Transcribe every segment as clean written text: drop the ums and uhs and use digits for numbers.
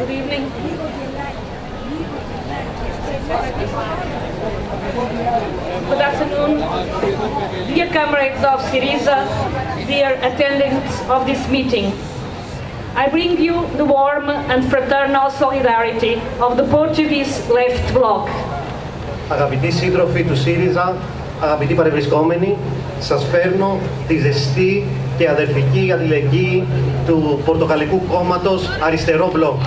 Good evening. Good afternoon. Dear comrades of Syriza, dear attendants of this meeting. I bring you the warm and fraternal solidarity of the Portuguese left bloc. Αγαπητοί σύντροφοι του ΣΥΡΙΖΑ, αγαπητοί παρευρισκόμενοι, σας φέρνω τη ζεστή και αδερφική αλληλεγγύη του Πορτογαλικού κόμματος Αριστερό Μπλοκ.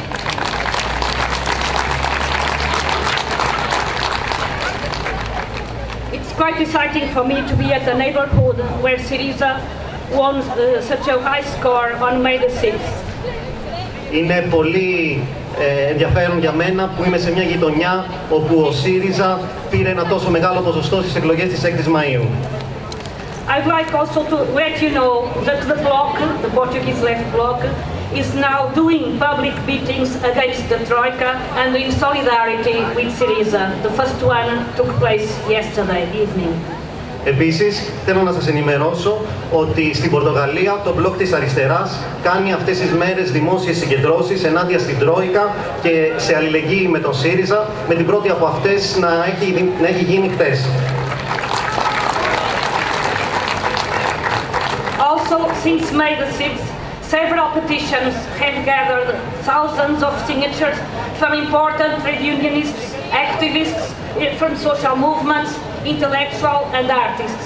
It's quite exciting for me to be at a neighborhood where Syriza won such a high score on May the 6th. Είναι πολύ ενδιαφέρον για μένα που είμαι σε μια γειτονιά όπου ο ΣΥΡΙΖΑ πήρε ένα τόσο μεγάλο ποσοστό στις εκλογές της 6ης Μαΐου. I'd like also to let you know that the bloc, the Portuguese left bloc, is now doing public meetings against the Troika and in solidarity with Syriza. The first one took place yesterday evening. Επίσης, θέλω να σας ενημερώσω ότι στην Πορτογαλία το μπλοκ της αριστεράς κάνει αυτές τις μέρες δημόσιες συγκεντρώσεις ενάντια στην Τρόικα και σε αλληλεγγύη με τον ΣΥΡΙΖΑ, με την πρώτη από αυτές να έχει γίνει χτες. Also, since May the 6th, several petitions have gathered thousands of signatures from important trade unionists, activists, from social movements, intellectual and artists.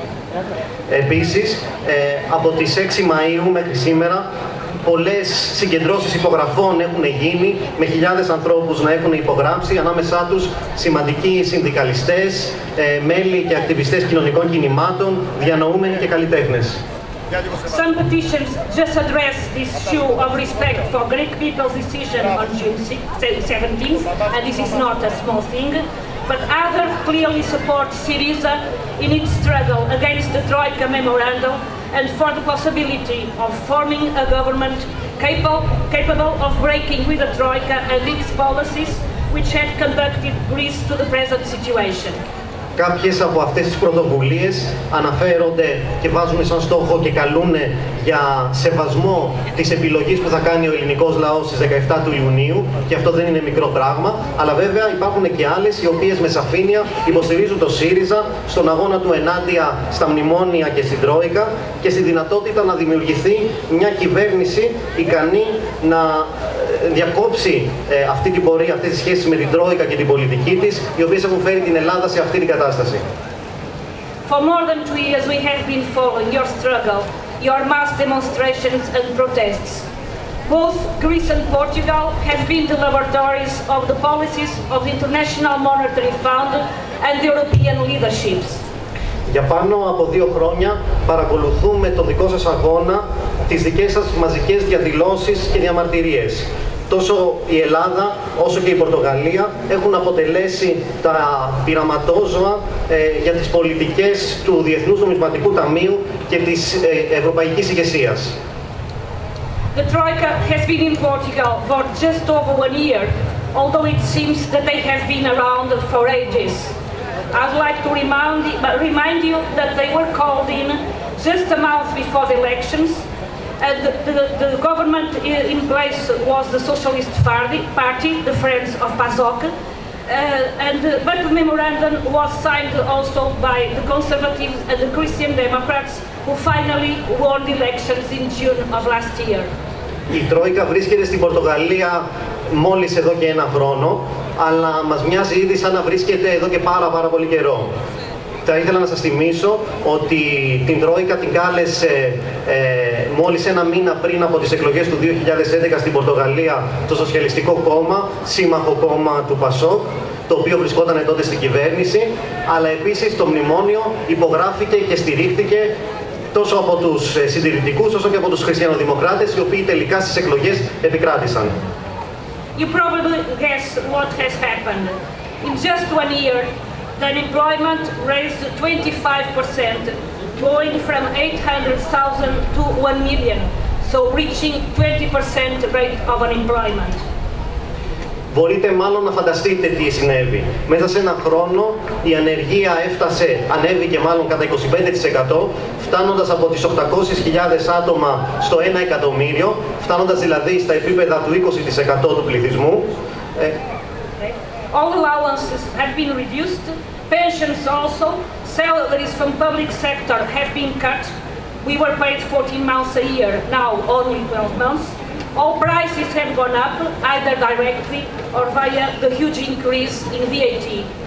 Επίσης, από τις 6 Μαΐου μέχρι σήμερα, πολλές συγκεντρώσεις υπογραφών έχουν γίνει με χιλιάδες ανθρώπους να έχουν υπογράψει, ανάμεσά τους σημαντικοί συνδικαλιστές, μέλη και ακτιβιστές κοινωνικών κινημάτων, διανοούμενοι και καλλιτέχνες. Some petitions just address this issue of respect for Greek people's decision on June 17th, and this is not a small thing, but others clearly support Syriza in its struggle against the Troika memorandum and for the possibility of forming a government capable of breaking with the Troika and its policies which have conducted Greece to the present situation. Κάποιες από αυτές τις πρωτοβουλίες αναφέρονται και βάζουν σαν στόχο και καλούν για σεβασμό της επιλογής που θα κάνει ο ελληνικός λαός στις 17 του Ιουνίου, και αυτό δεν είναι μικρό πράγμα, αλλά βέβαια υπάρχουν και άλλες οι οποίες με σαφήνεια υποστηρίζουν το ΣΥΡΙΖΑ στον αγώνα του ενάντια στα μνημόνια και στην Τρόικα και στη δυνατότητα να δημιουργηθεί μια κυβέρνηση ικανή να διακόψει αυτή την πορεία, αυτές τις σχέσεις με την Τρόικα και την πολιτική της, οι οποίες έχουν φέρει την Ελλάδα σε αυτή την κατάσταση. For more than 2 years we have been following your struggle, your mass demonstrations and protests. Both Greece and Portugal have been the laboratories of the policies of the International Monetary Fund and the European leaderships. Για πάνω από 2 χρόνια παρακολουθούμε τον δικό σας αγώνα, τις δικές σας μαζικές διαδηλώσεις και διαμαρτυρίες. Τόσο η Ελλάδα όσο και η Πορτογαλία έχουν αποτελέσει τα πειραματόζωα για τις πολιτικές του Διεθνούς Νομισματικού Ταμείου και της ευρωπαϊκής ηγεσίας. The Troika has been in Portugal for just over 1 year, although it seems that they have been around for ages. I'd like to remind you that they were called in just a month before the elections, and the government in place was the Socialist Party, the Friends of PASOK, but the memorandum was signed also by the Conservatives and the Christian Democrats, who finally won the elections in June of last year. Η Τρόικα βρίσκεται στην Πορτογαλία μόλις εδώ και 1 χρόνο, αλλά μας μοιάζει ήδη σαν να βρίσκεται εδώ και πάρα πολύ καιρό. Θα ήθελα να σας θυμίσω ότι την Τρόικα την κάλεσε μόλις 1 μήνα πριν από τις εκλογές του 2011 στην Πορτογαλία το Σοσιαλιστικό Κόμμα, σύμμαχο κόμμα του ΠΑΣΟΚ, το οποίο βρισκόταν τότε στην κυβέρνηση, αλλά επίσης το μνημόνιο υπογράφηκε και στηρίχθηκε τόσο από τους συντηρητικούς όσο και από τους χριστιανοδημοκράτες, οι οποίοι τελικά στις εκλογές επικράτησαν. You probably guess what has happened. In just 1 year, the unemployment raised 25%, going from 800,000 to 1 million, so reaching 20% rate of unemployment. Μπορείτε μάλλον να φανταστείτε τι συνέβη. Μέσα σε έναν χρόνο η ανεργία ανέβηκε μάλλον κατά 25%, φτάνοντας από τις 800.000 άτομα στο 1 εκατομμύριο, φτάνοντας δηλαδή στα επίπεδα του 20% του πληθυσμού. All allowances have been reduced, pensions also, salaries from public sector have been cut. We were paid 14 months a year, now only 12 months. All prices have gone up, either directly or via the huge increase in VAT.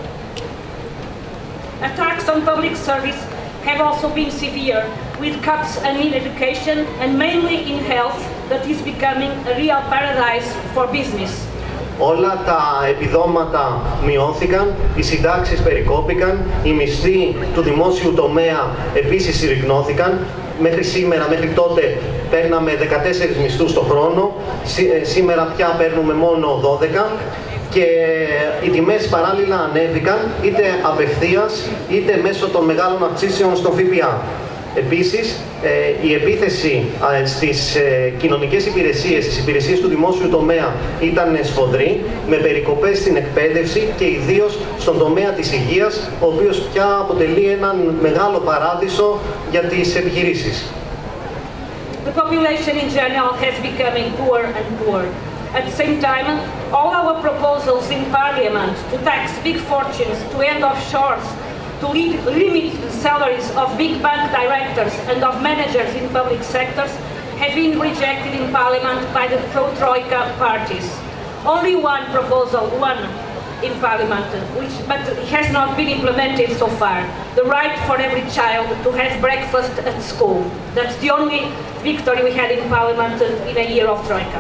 Attacks on public service have also been severe, with cuts in education and mainly in health that is becoming a real paradise for business. Όλα τα επιδόματα μειώθηκαν, οι συντάξεις περικόπηκαν, οι μισθοί του δημόσιου τομέα επίσης συρρικνώθηκαν. Μέχρι σήμερα, μέχρι τότε, παίρναμε 14 μισθούς το χρόνο, σήμερα πια παίρνουμε μόνο 12 και οι τιμές παράλληλα ανέβηκαν είτε απευθείας είτε μέσω των μεγάλων αυξήσεων στο ΦΠΑ. Επίσης, η επίθεση στις κοινωνικές υπηρεσίες, στις υπηρεσίες του δημόσιου τομέα ήταν σφοδρή, με περικοπές στην εκπαίδευση και ιδίως στον τομέα της υγείας, ο οποίος πια αποτελεί έναν μεγάλο παράδεισο για τις επιχειρήσεις. The population in general has becoming poor and poor. At the same time, all our proposals in Parliament to tax big fortunes, to end offshores, to limit the salaries of big bank directors and of managers in public sectors have been rejected in Parliament by the pro-Troika parties. Only one proposal won in Parliament, but it has not been implemented so far. The right for every child to have breakfast at school. That's the only victory we had in Parliament in a year of Troika.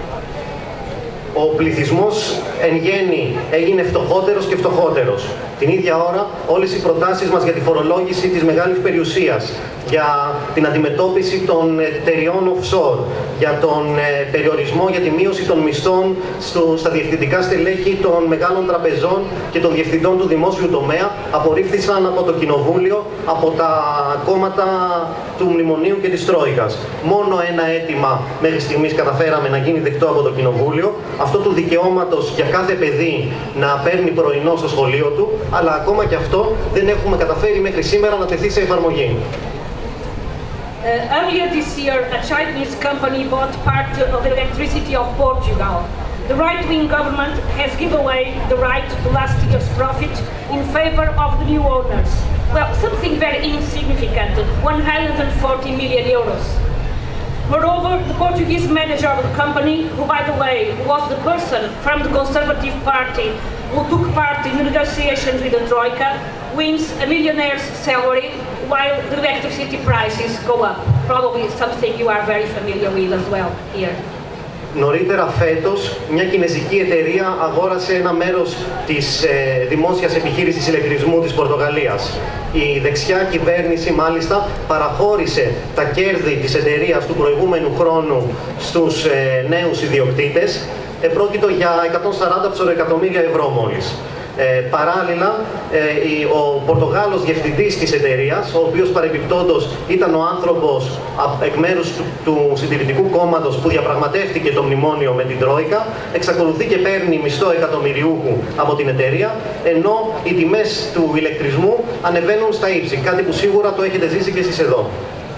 Ο πληθυσμός εν γέννη έγινε φτωχότερος και φτωχότερος. Την ίδια ώρα, όλες οι προτάσεις μας για τη φορολόγηση της μεγάλης περιουσίας, για την αντιμετώπιση των εταιριών offshore, για τον περιορισμό, για τη μείωση των μισθών στα διευθυντικά στελέχη των μεγάλων τραπεζών και των διευθυντών του δημόσιου τομέα, απορρίφθησαν από το Κοινοβούλιο, από τα κόμματα του Μνημονίου και της Τρόικας. Μόνο ένα αίτημα μέχρι στιγμής καταφέραμε να γίνει δεκτό από το Κοινοβούλιο, αυτό του δικαιώματος για κάθε παιδί να παίρνει πρωινό στο σχολείο του, αλλά ακόμα και αυτό δεν έχουμε καταφέρει μέχρι σήμερα να τεθεί σε εφαρμογή. Earlier this year, a Chinese company bought part of the electricity of Portugal. The right-wing government has given away the right to last year's profit in favor of the new owners. Well, something very insignificant, 140 million euros. Moreover, the Portuguese manager of the company, who by the way was the person from the Conservative Party who took part in the negotiations with the Troika, wins a millionaire's salary while the electricity prices go up. Probably something you are very familiar with as well here. Νωρίτερα φέτος, μια κινεζική εταιρεία αγόρασε ένα μέρος της δημόσιας επιχείρησης ηλεκτρισμού της Πορτογαλίας. Η δεξιά κυβέρνηση μάλιστα παραχώρησε τα κέρδη της εταιρείας του προηγούμενου χρόνου στους νέους ιδιοκτήτες. Πρόκειτο για 140 εκατομμύρια ευρώ μόλις. Παράλληλα, ο Πορτογάλος διευθυντής της εταιρείας, ο οποίος παρεμπιπτόντος ήταν ο άνθρωπος εκ μέρους του Συντηρητικού Κόμματος που διαπραγματεύτηκε το μνημόνιο με την Τρόικα, εξακολουθεί και παίρνει μισθό εκατομμυριούχου από την εταιρεία, ενώ οι τιμές του ηλεκτρισμού ανεβαίνουν στα ύψη, κάτι που σίγουρα το έχετε ζήσει και εσείς εδώ.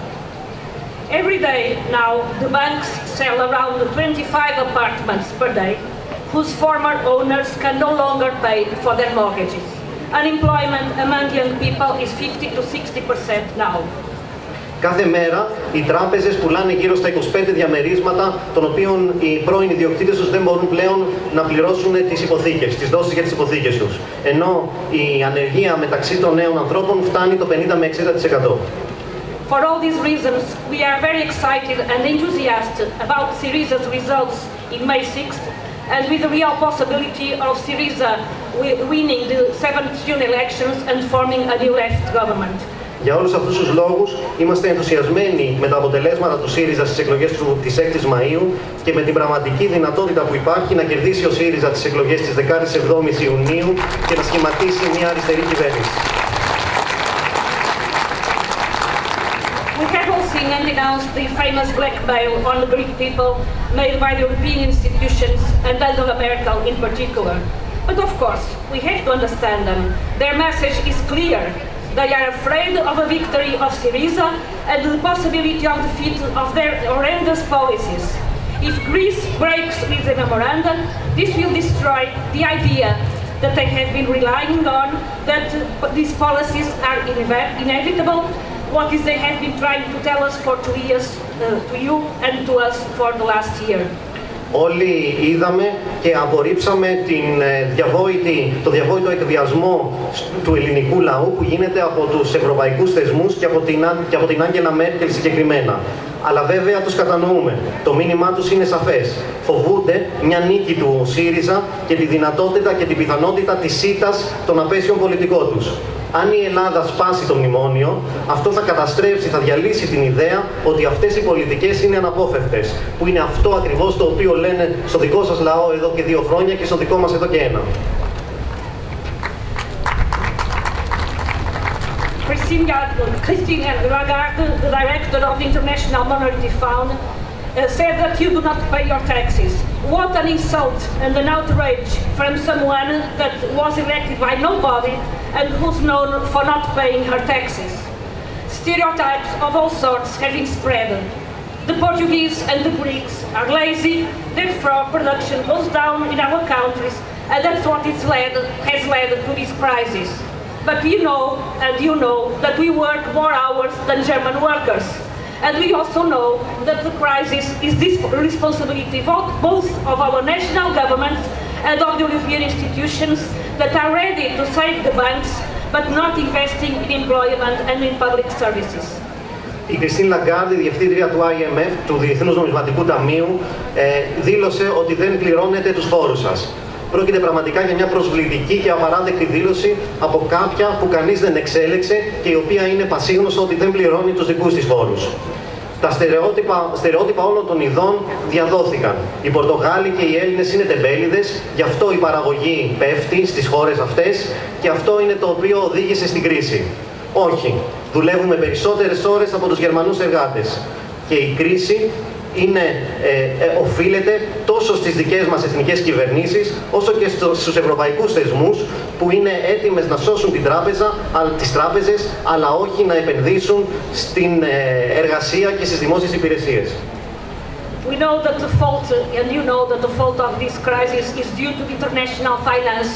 Every day now, the banks sell around 25 apartments per day, whose former owners can no longer pay for their mortgages. Unemployment among young people is 50 to 60% now. Κάθε μέρα οι τράπεζες πουλάνε γύρω στα 25 διαμερίσματα, των οποίων οι πρώην ιδιοκτήτες τους δεν μπορούν πλέον να πληρώσουν τις υποθήκες, τις δόσεις για τις υποθήκες τους. Ενώ η ανεργία μεταξύ των νέων ανθρώπων φτάνει το 50 με 60%. For all these reasons, we are very excited and enthusiastic about Syriza's results in May 6th, and with the real possibility of Syriza winning the 7th June elections and forming a new left government. Για όλους αυτούς τους λόγους είμαστε ενθουσιασμένοι με τα αποτελέσματα του ΣΥΡΙΖΑ στις εκλογές της 6ης Μαΐου και με την πραγματική δυνατότητα που υπάρχει να κερδίσει ο ΣΥΡΙΖΑ τις εκλογές της 17ης Ιουνίου και να σχηματίσει μια αριστερή κυβέρνηση. We have all seen denouncing and denounced the famous blackmail on the Greek people made by the European institutions and Angela Merkel in particular. But of course, we have to understand them. Their message is clear. They are afraid of a victory of Syriza and the possibility of defeat of their horrendous policies. If Greece breaks with the memorandum, this will destroy the idea that they have been relying on, that these policies are inevitable, what is they have been trying to tell us for 2 years, to you and to us for the last year. Όλοι είδαμε και απορρίψαμε το διαβόητο εκβιασμό του ελληνικού λαού που γίνεται από τους ευρωπαϊκούς θεσμούς και από την Άγγελα Μέρκελ συγκεκριμένα. Αλλά βέβαια τους κατανοούμε. Το μήνυμά τους είναι σαφές. Φοβούνται μια νίκη του ΣΥΡΙΖΑ και τη δυνατότητα και την πιθανότητα της ήττας των απέσιων πολιτικών τους. Αν η Ελλάδα σπάσει το μνημόνιο, αυτό θα καταστρέψει, θα διαλύσει την ιδέα ότι αυτές οι πολιτικές είναι αναπόφευκτες. Που είναι αυτό ακριβώς το οποίο λένε στο δικό σας λαό εδώ και 2 χρόνια και στο δικό μας εδώ και 1. Christine Lagarde, the director of the International Monetary Fund, said that you do not pay your taxes. What an insult and an outrage from someone that was elected by nobody and who's known for not paying her taxes. Stereotypes of all sorts have been spread. The Portuguese and the Greeks are lazy, therefore production goes down in our countries, and that's what has led to this crisis. But you know, and you know, that we work more hours than German workers. And we also know that the crisis is the responsibility both of our national governments and of the European institutions that are ready to save the banks, but not investing in employment and in public services. Η Κριστίν Λαγκάρντ, η διευθύντρια του IMF, του Διεθνούς Νομισματικού Ταμείου, δήλωσε ότι δεν πληρώνετε τους φόρους σας. Πρόκειται πραγματικά για μια προσβλητική και απαράδεκτη δήλωση από κάποια που κανείς δεν εξέλεξε και η οποία είναι πασίγνωστο ότι δεν πληρώνει τους δικούς της φόρους. Τα στερεότυπα όλων των ειδών διαδόθηκαν. Οι Πορτογάλοι και οι Έλληνες είναι τεμπέληδες, γι' αυτό η παραγωγή πέφτει στις χώρες αυτές και αυτό είναι το οποίο οδήγησε στην κρίση. Όχι, δουλεύουμε περισσότερες ώρες από τους Γερμανούς εργάτες και η κρίση οφείλεται τόσο στις δικές μας εθνικές κυβερνήσεις, όσο και στους ευρωπαϊκούς θεσμούς που είναι έτοιμες να σώσουν τις τράπεζες, αλλά όχι να επενδύσουν στην εργασία και στις δημόσιες υπηρεσίες. We know that the fault, and you know that the fault of this crisis is due to international finance,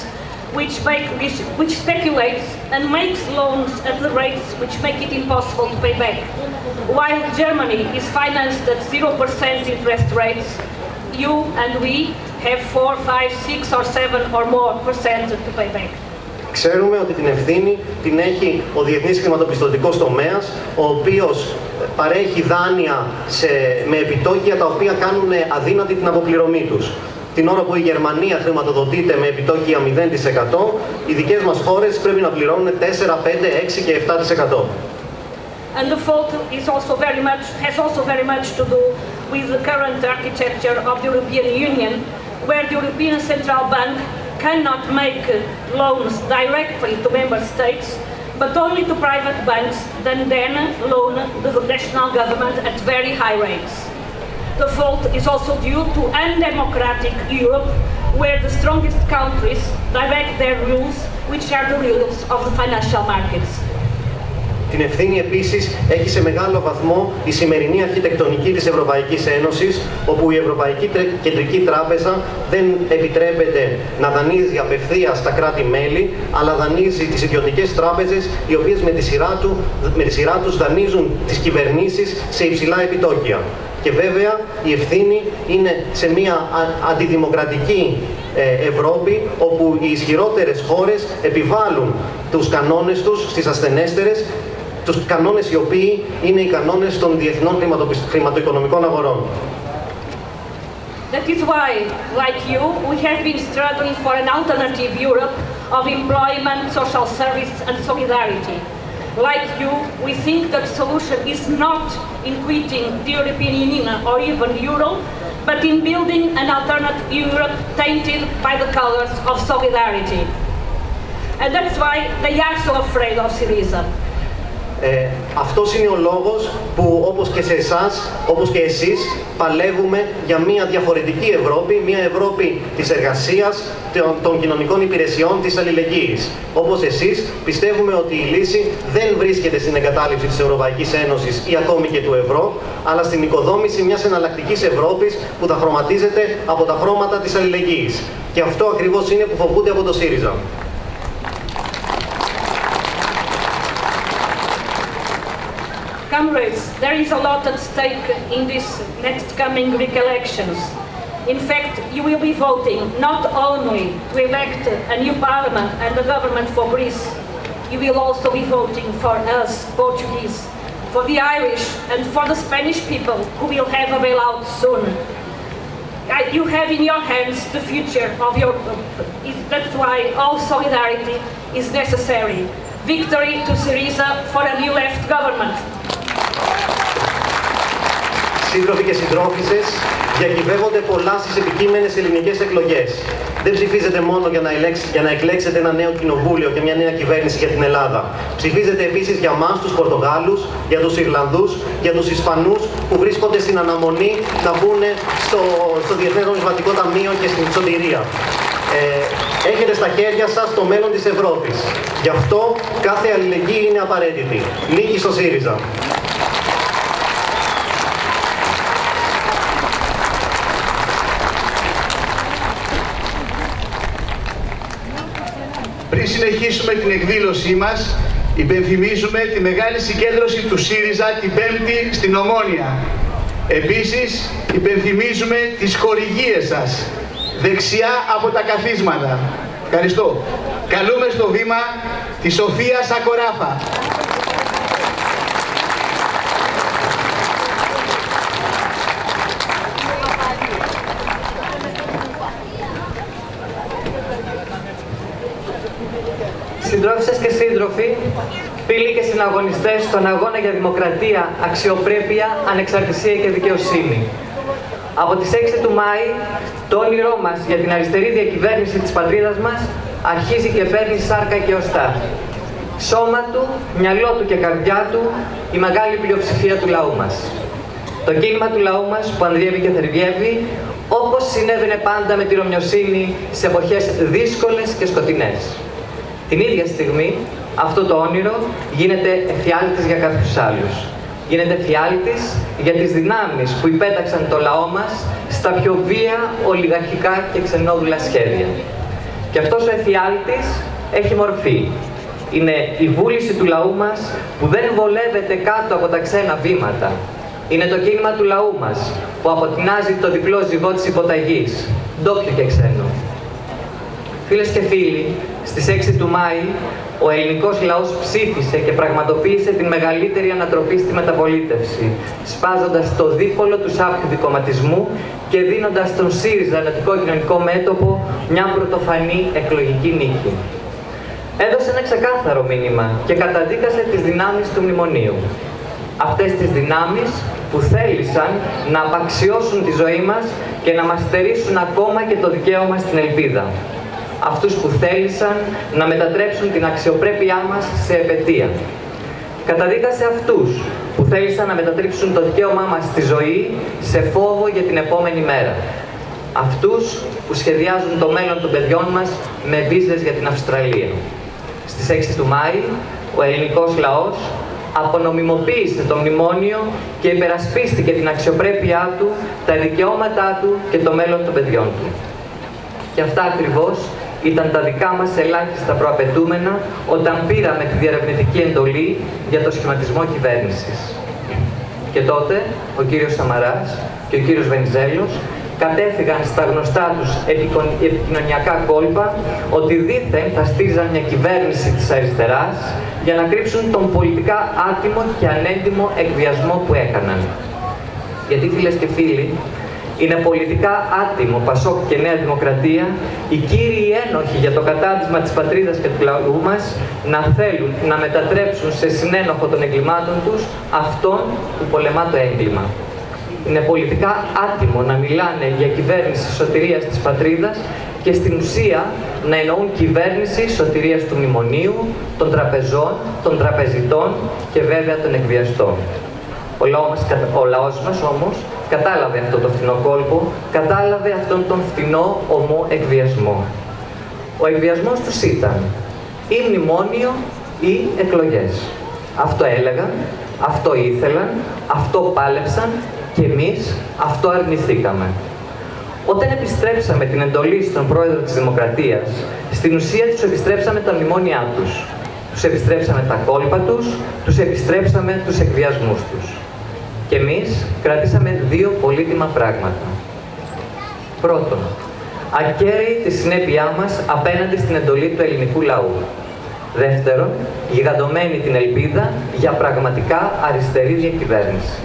which speculates and makes loans at the rates which make it impossible to pay back. While Germany is financed at 0% interest rates, you and we have 4, 5, 6 or 7 or more % to pay back. Ξέρουμε ότι την ευθύνη την έχει ο διεθνής χρηματοπιστωτικός τομέας, ο οποίος παρέχει δάνεια με επιτόκια τα οποία κάνουν αδύνατη την αποπληρωμή τους. Την ώρα που η Γερμανία χρηματοδοτείται με επιτόκια 0%, οι δικές μας χώρες πρέπει να πληρώνουν 4, 5, 6 και 7%. And the fault has also very much to do with the current architecture of the European Union, where the European Central Bank cannot make loans directly to member states, but only to private banks, then loan the national government at very high rates. The fault is also due to undemocratic Europe, where the strongest countries direct their rules, which are the rules of the financial markets. Την ευθύνη επίσης έχει σε μεγάλο βαθμό η σημερινή αρχιτεκτονική της Ευρωπαϊκής Ένωσης, όπου η Ευρωπαϊκή Κεντρική Τράπεζα δεν επιτρέπεται να δανείζει απευθείας στα κράτη-μέλη, αλλά δανείζει τις ιδιωτικές τράπεζες, οι οποίες με τη σειρά τους δανείζουν τις κυβερνήσεις σε υψηλά επιτόκια. Και βέβαια η ευθύνη είναι σε μια αντιδημοκρατική Ευρώπη, όπου οι ισχυρότερες χώρες επιβάλλουν τους κανόνες τους στις ασθενέστερες, τους κανόνες οι οποίοι είναι οι κανόνες των διεθνών χρηματοοικονομικών αγορών. That is why, like you, we have been struggling for an alternative Europe of employment, social service and solidarity. Like you, we think that the solution is not in quitting the European Union or even Euro, but in building an alternate Europe tainted by the colors of solidarity. And that's why they are so afraid of Syriza. Αυτός είναι ο λόγος που, όπως και σε εσάς, όπως και εσείς, παλεύουμε για μια διαφορετική Ευρώπη, μια Ευρώπη της εργασίας, των κοινωνικών υπηρεσιών, της αλληλεγγύης. Όπως εσείς, πιστεύουμε ότι η λύση δεν βρίσκεται στην εγκατάλειψη της Ευρωπαϊκής Ένωσης ή ακόμη και του ευρώ, αλλά στην οικοδόμηση μιας εναλλακτικής Ευρώπης που θα χρωματίζεται από τα χρώματα της αλληλεγγύης. Και αυτό ακριβώς είναι που φοβούνται από το ΣΥΡΙΖΑ. Comrades, there is a lot at stake in these next coming Greek elections. In fact, you will be voting not only to elect a new parliament and a government for Greece, you will also be voting for us, Portuguese, for the Irish and for the Spanish people who will have a bailout soon. You have in your hands the future of your group. That's why all solidarity is necessary. Victory to Syriza for a new left government. Σύντροφοι και συντρόφισσες, διακυβεύονται πολλά στις επικείμενες ελληνικές εκλογές. Δεν ψηφίζετε μόνο για να εκλέξετε ένα νέο κοινοβούλιο και μια νέα κυβέρνηση για την Ελλάδα. Ψηφίζετε επίσης για μας, τους Πορτογάλους, για τους Ιρλανδούς, για τους Ισπανούς που βρίσκονται στην αναμονή να μπουν στο Διεθνές Νομισματικό Ταμείο και στην σωτηρία. Έχετε στα χέρια σας το μέλλον της Ευρώπης. Γι' αυτό κάθε αλληλεγγύη είναι απαραίτητη. Νίκη στο ΣΥΡΙΖΑ. Πριν συνεχίσουμε την εκδήλωσή μας, υπενθυμίζουμε τη μεγάλη συγκέντρωση του ΣΥΡΙΖΑ την Πέμπτη στην Ομόνια. Επίσης, υπενθυμίζουμε τις χορηγίες σας, δεξιά από τα καθίσματα. Ευχαριστώ. Καλούμε στο βήμα τη Σοφία Σακοράφα. Συντρόφισσες και σύντροφοι, φίλοι και συναγωνιστές στον αγώνα για δημοκρατία, αξιοπρέπεια, ανεξαρτησία και δικαιοσύνη. Από τις 6 του Μάη, το όνειρό μας για την αριστερή διακυβέρνηση της πατρίδας μας αρχίζει και παίρνει σάρκα και οστά. Σώμα του, μυαλό του και καρδιά του, η μεγάλη πλειοψηφία του λαού μας. Το κίνημα του λαού μας που ανδριεύει και θερβιεύει, όπως συνέβαινε πάντα με τη Ρωμιοσύνη σε εποχές δύσκολες και σκοτεινές. Την ίδια στιγμή, αυτό το όνειρο γίνεται εφιάλτης για κάποιους άλλους. Γίνεται εφιάλτης για τις δυνάμεις που υπέταξαν το λαό μας στα πιο βία, ολιγαρχικά και ξενόδουλα σχέδια. Και αυτός ο εφιάλτης έχει μορφή. Είναι η βούληση του λαού μας που δεν βολεύεται κάτω από τα ξένα βήματα. Είναι το κίνημα του λαού μας που αποτινάζει το διπλό ζυγό της υποταγής, ντόπιο και ξένο. Φίλες και φίλοι, στις 6 του Μάη, ο ελληνικός λαός ψήφισε και πραγματοποίησε την μεγαλύτερη ανατροπή στη μεταπολίτευση, σπάζοντας το δίπολο του σάπιου δικομματισμού και δίνοντας στον ΣΥΡΙΖΑ Ενωτικό Κοινωνικό Μέτωπο μια πρωτοφανή εκλογική νίκη. Έδωσε ένα ξεκάθαρο μήνυμα και καταδίκασε τις δυνάμεις του μνημονίου. Αυτές τις δυνάμεις που θέλησαν να απαξιώσουν τη ζωή μας και να μας στερήσουν ακόμα και το δικαίωμα στην ελπίδα. Αυτούς που θέλησαν να μετατρέψουν την αξιοπρέπειά μας σε επετεία. Καταδίκασε αυτούς που θέλησαν να μετατρέψουν το δικαίωμά μας στη ζωή σε φόβο για την επόμενη μέρα. Αυτούς που σχεδιάζουν το μέλλον των παιδιών μας με βίζες για την Αυστραλία. Στις 6 του Μάη, ο ελληνικός λαός απονομιμοποίησε το μνημόνιο και υπερασπίστηκε την αξιοπρέπειά του, τα δικαιώματά του και το μέλλον των παιδιών του. Και αυτά ακριβώς ήταν τα δικά μας ελάχιστα προαπαιτούμενα όταν πήραμε τη διερευνητική εντολή για το σχηματισμό κυβέρνησης. Και τότε ο κύριος Σαμαράς και ο κύριος Βενιζέλος κατέφυγαν στα γνωστά τους επικοινωνιακά κόλπα ότι δήθεν θα στήριζαν μια κυβέρνηση της αριστεράς για να κρύψουν τον πολιτικά άτιμο και ανέντιμο εκβιασμό που έκαναν. Γιατί, φίλες και φίλοι, είναι πολιτικά άτιμο Πασόκ και Νέα Δημοκρατία οι κύριοι ένοχοι για το κατάντισμα της πατρίδας και του λαού μας να θέλουν να μετατρέψουν σε συνένοχο των εγκλημάτων τους αυτόν που πολεμά το έγκλημα. Είναι πολιτικά άτιμο να μιλάνε για κυβέρνηση σωτηρίας της πατρίδας και στην ουσία να εννοούν κυβέρνηση σωτηρίας του μνημονίου, των τραπεζών, των τραπεζιτών και βέβαια των εκβιαστών. Ο λαός μας όμως κατάλαβε αυτό το φθηνό κόλπο, κατάλαβε αυτόν τον φθηνό ομό εκβιασμό. Ο εκβιασμός τους ήταν ή μνημόνιο ή εκλογές. Αυτό έλεγαν, αυτό ήθελαν, αυτό πάλεψαν και εμείς αυτό αρνηθήκαμε. Όταν επιστρέψαμε την εντολή στον πρόεδρο της Δημοκρατίας, στην ουσία τους επιστρέψαμε τα μνημόνια τους. Τους επιστρέψαμε τα κόλπα τους, τους επιστρέψαμε τους εκβιασμούς τους. Και εμείς κρατήσαμε δύο πολύτιμα πράγματα. Πρώτον, ακέραιη τη συνέπειά μας απέναντι στην εντολή του ελληνικού λαού. Δεύτερον, γιγαντωμένη την ελπίδα για πραγματικά αριστερή διακυβέρνηση.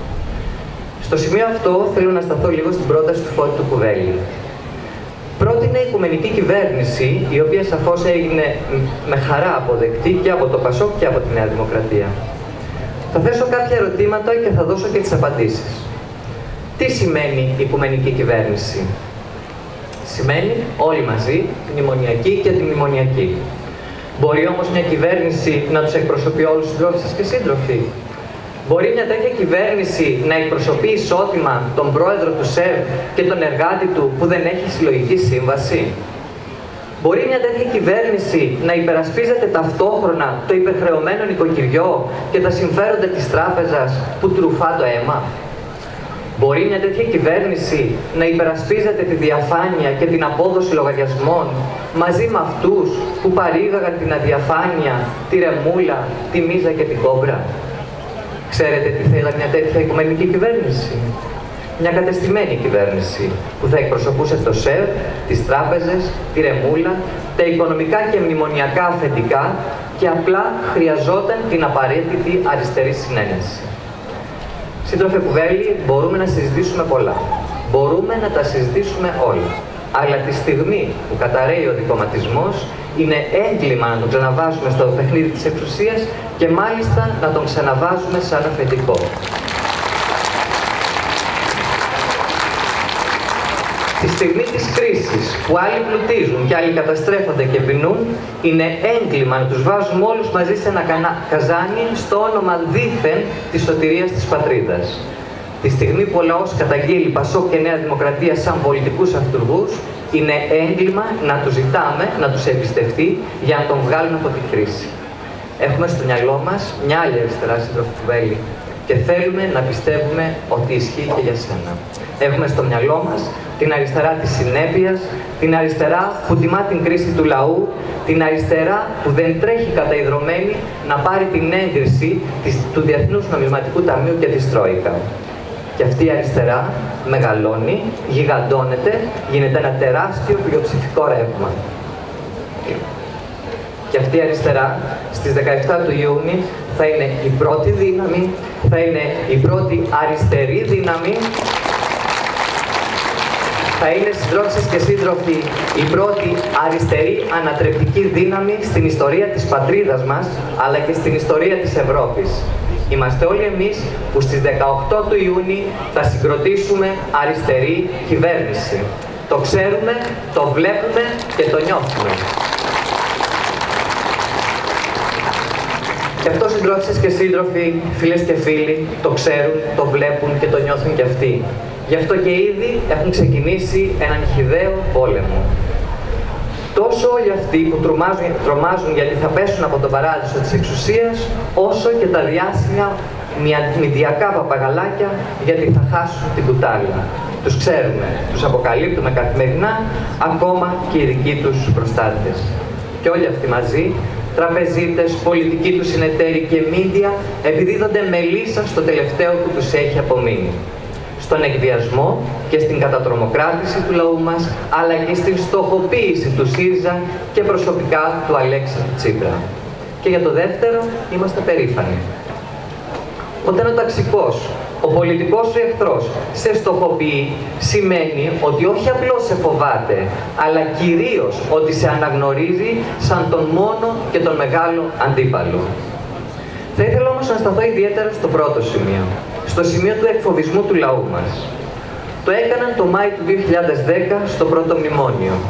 Στο σημείο αυτό θέλω να σταθώ λίγο στην πρόταση του Φώτη του Κουβέλη. Πρότεινε η Οικουμενική Κυβέρνηση, η οποία σαφώς έγινε με χαρά αποδεκτή και από το ΠΑΣΟΚ και από τη Νέα Δημοκρατία. Θα θέσω κάποια ερωτήματα και θα δώσω και τις απαντήσεις. Τι σημαίνει η Οικουμενική Κυβέρνηση? Σημαίνει όλοι μαζί, μνημονιακή και αντιμνημονιακή. Μπορεί όμως μια κυβέρνηση να τους εκπροσωπεί όλους τους συντρόφους σας και σύντροφοι? Μπορεί μια τέτοια κυβέρνηση να εκπροσωπεί ισότιμα τον πρόεδρο του ΣΕΒ και τον εργάτη του που δεν έχει συλλογική σύμβαση? Μπορεί μια τέτοια κυβέρνηση να υπερασπίζεται ταυτόχρονα το υπερχρεωμένο νοικοκυριό και τα συμφέροντα της τράπεζας που τρουφά το αίμα? Μπορεί μια τέτοια κυβέρνηση να υπερασπίζεται τη διαφάνεια και την απόδοση λογαριασμών μαζί με αυτούς που παρήγαγαν την αδιαφάνεια, τη ρεμούλα, τη μίζα και την κόμπρα? Ξέρετε τι θα ήταν μια τέτοια οικουμενική κυβέρνηση? Μια κατεστημένη κυβέρνηση που θα εκπροσωπούσε το ΣΕΒ, τις τράπεζες, τη ρεμούλα, τα οικονομικά και μνημονιακά αφεντικά και απλά χρειαζόταν την απαραίτητη αριστερή συνένεση. Σύντροφε Κουβέλη, μπορούμε να συζητήσουμε πολλά. Μπορούμε να τα συζητήσουμε όλα. Αλλά τη στιγμή που καταραίει ο δικομματισμός, είναι έγκλημα να τον ξαναβάζουμε στο παιχνίδι της εξουσίας και μάλιστα να τον ξαναβάζουμε σαν αφεντικό. Τη στιγμή της κρίσης, που άλλοι πλουτίζουν και άλλοι καταστρέφονται και πεινούν, είναι έγκλημα να τους βάζουμε όλους μαζί σε ένα καζάνι στο όνομα δήθεν της σωτηρίας της πατρίδας. Τη στιγμή που ο λαός καταγγείλει ΠΑΣΟΚ και Νέα Δημοκρατία σαν πολιτικούς αυτούργους, είναι έγκλημα να τους ζητάμε, να τους εμπιστευτεί για να τον βγάλουν από την κρίση. Έχουμε στο μυαλό μας μια άλλη αριστερά, σύντροφε Κουβέλη, και θέλουμε να πιστεύουμε ότι ισχύει και για σένα. Έχουμε στο μυαλό μας την αριστερά της συνέπειας, την αριστερά που τιμά την κρίση του λαού, την αριστερά που δεν τρέχει καταϊδρωμένη να πάρει την έγκριση του Διεθνούς Νομισματικού Ταμείου και της Τρόικα. Και αυτή η αριστερά μεγαλώνει, γιγαντώνεται, γίνεται ένα τεράστιο πλειοψηφικό ρεύμα. Και αυτή η αριστερά στις 17 του Ιούνιου θα είναι η πρώτη δύναμη, θα είναι η πρώτη αριστερή δύναμη, θα είναι, συντρόφισσες και σύντροφοι, η πρώτη αριστερή ανατρεπτική δύναμη στην ιστορία της πατρίδας μας, αλλά και στην ιστορία της Ευρώπης. Είμαστε όλοι εμείς που στις 18 του Ιούνιου θα συγκροτήσουμε αριστερή κυβέρνηση. Το ξέρουμε, το βλέπουμε και το νιώθουμε. Και αυτό, συντρόφισσες και σύντροφοι, φίλες και φίλοι, το ξέρουν, το βλέπουν και το νιώθουν κι αυτοί. Γι' αυτό και ήδη έχουν ξεκινήσει έναν χυδαίο πόλεμο. Τόσο όλοι αυτοί που τρομάζουν γιατί θα πέσουν από τον παράδεισο της εξουσίας, όσο και τα διάσημα μηντιακά παπαγαλάκια γιατί θα χάσουν την κουτάλια. Τους ξέρουμε, τους αποκαλύπτουμε καθημερινά, ακόμα και οι δικοί τους προστάτες. Και όλοι αυτοί μαζί, τραπεζίτες, πολιτικοί τους συνεταίροι και μίντια, επιδίδονται μελίσσα στο τελευταίο που τους έχει απομείνει. Στον εκβιασμό και στην κατατρομοκράτηση του λαού μας, αλλά και στην στοχοποίηση του ΣΥΡΙΖΑ και προσωπικά του Αλέξη Τσίπρα. Και για το δεύτερο, είμαστε περήφανοι. Όταν ο ταξικός, ο πολιτικός σου εχθρός σε στοχοποιεί, σημαίνει ότι όχι απλώς σε φοβάται, αλλά κυρίως ότι σε αναγνωρίζει σαν τον μόνο και τον μεγάλο αντίπαλο. Θα ήθελα όμως να σταθώ ιδιαίτερα στο πρώτο σημείο, στο σημείο του εκφοβισμού του λαού μας. Το έκαναν το Μάη του 2010 στο πρώτο μνημόνιο.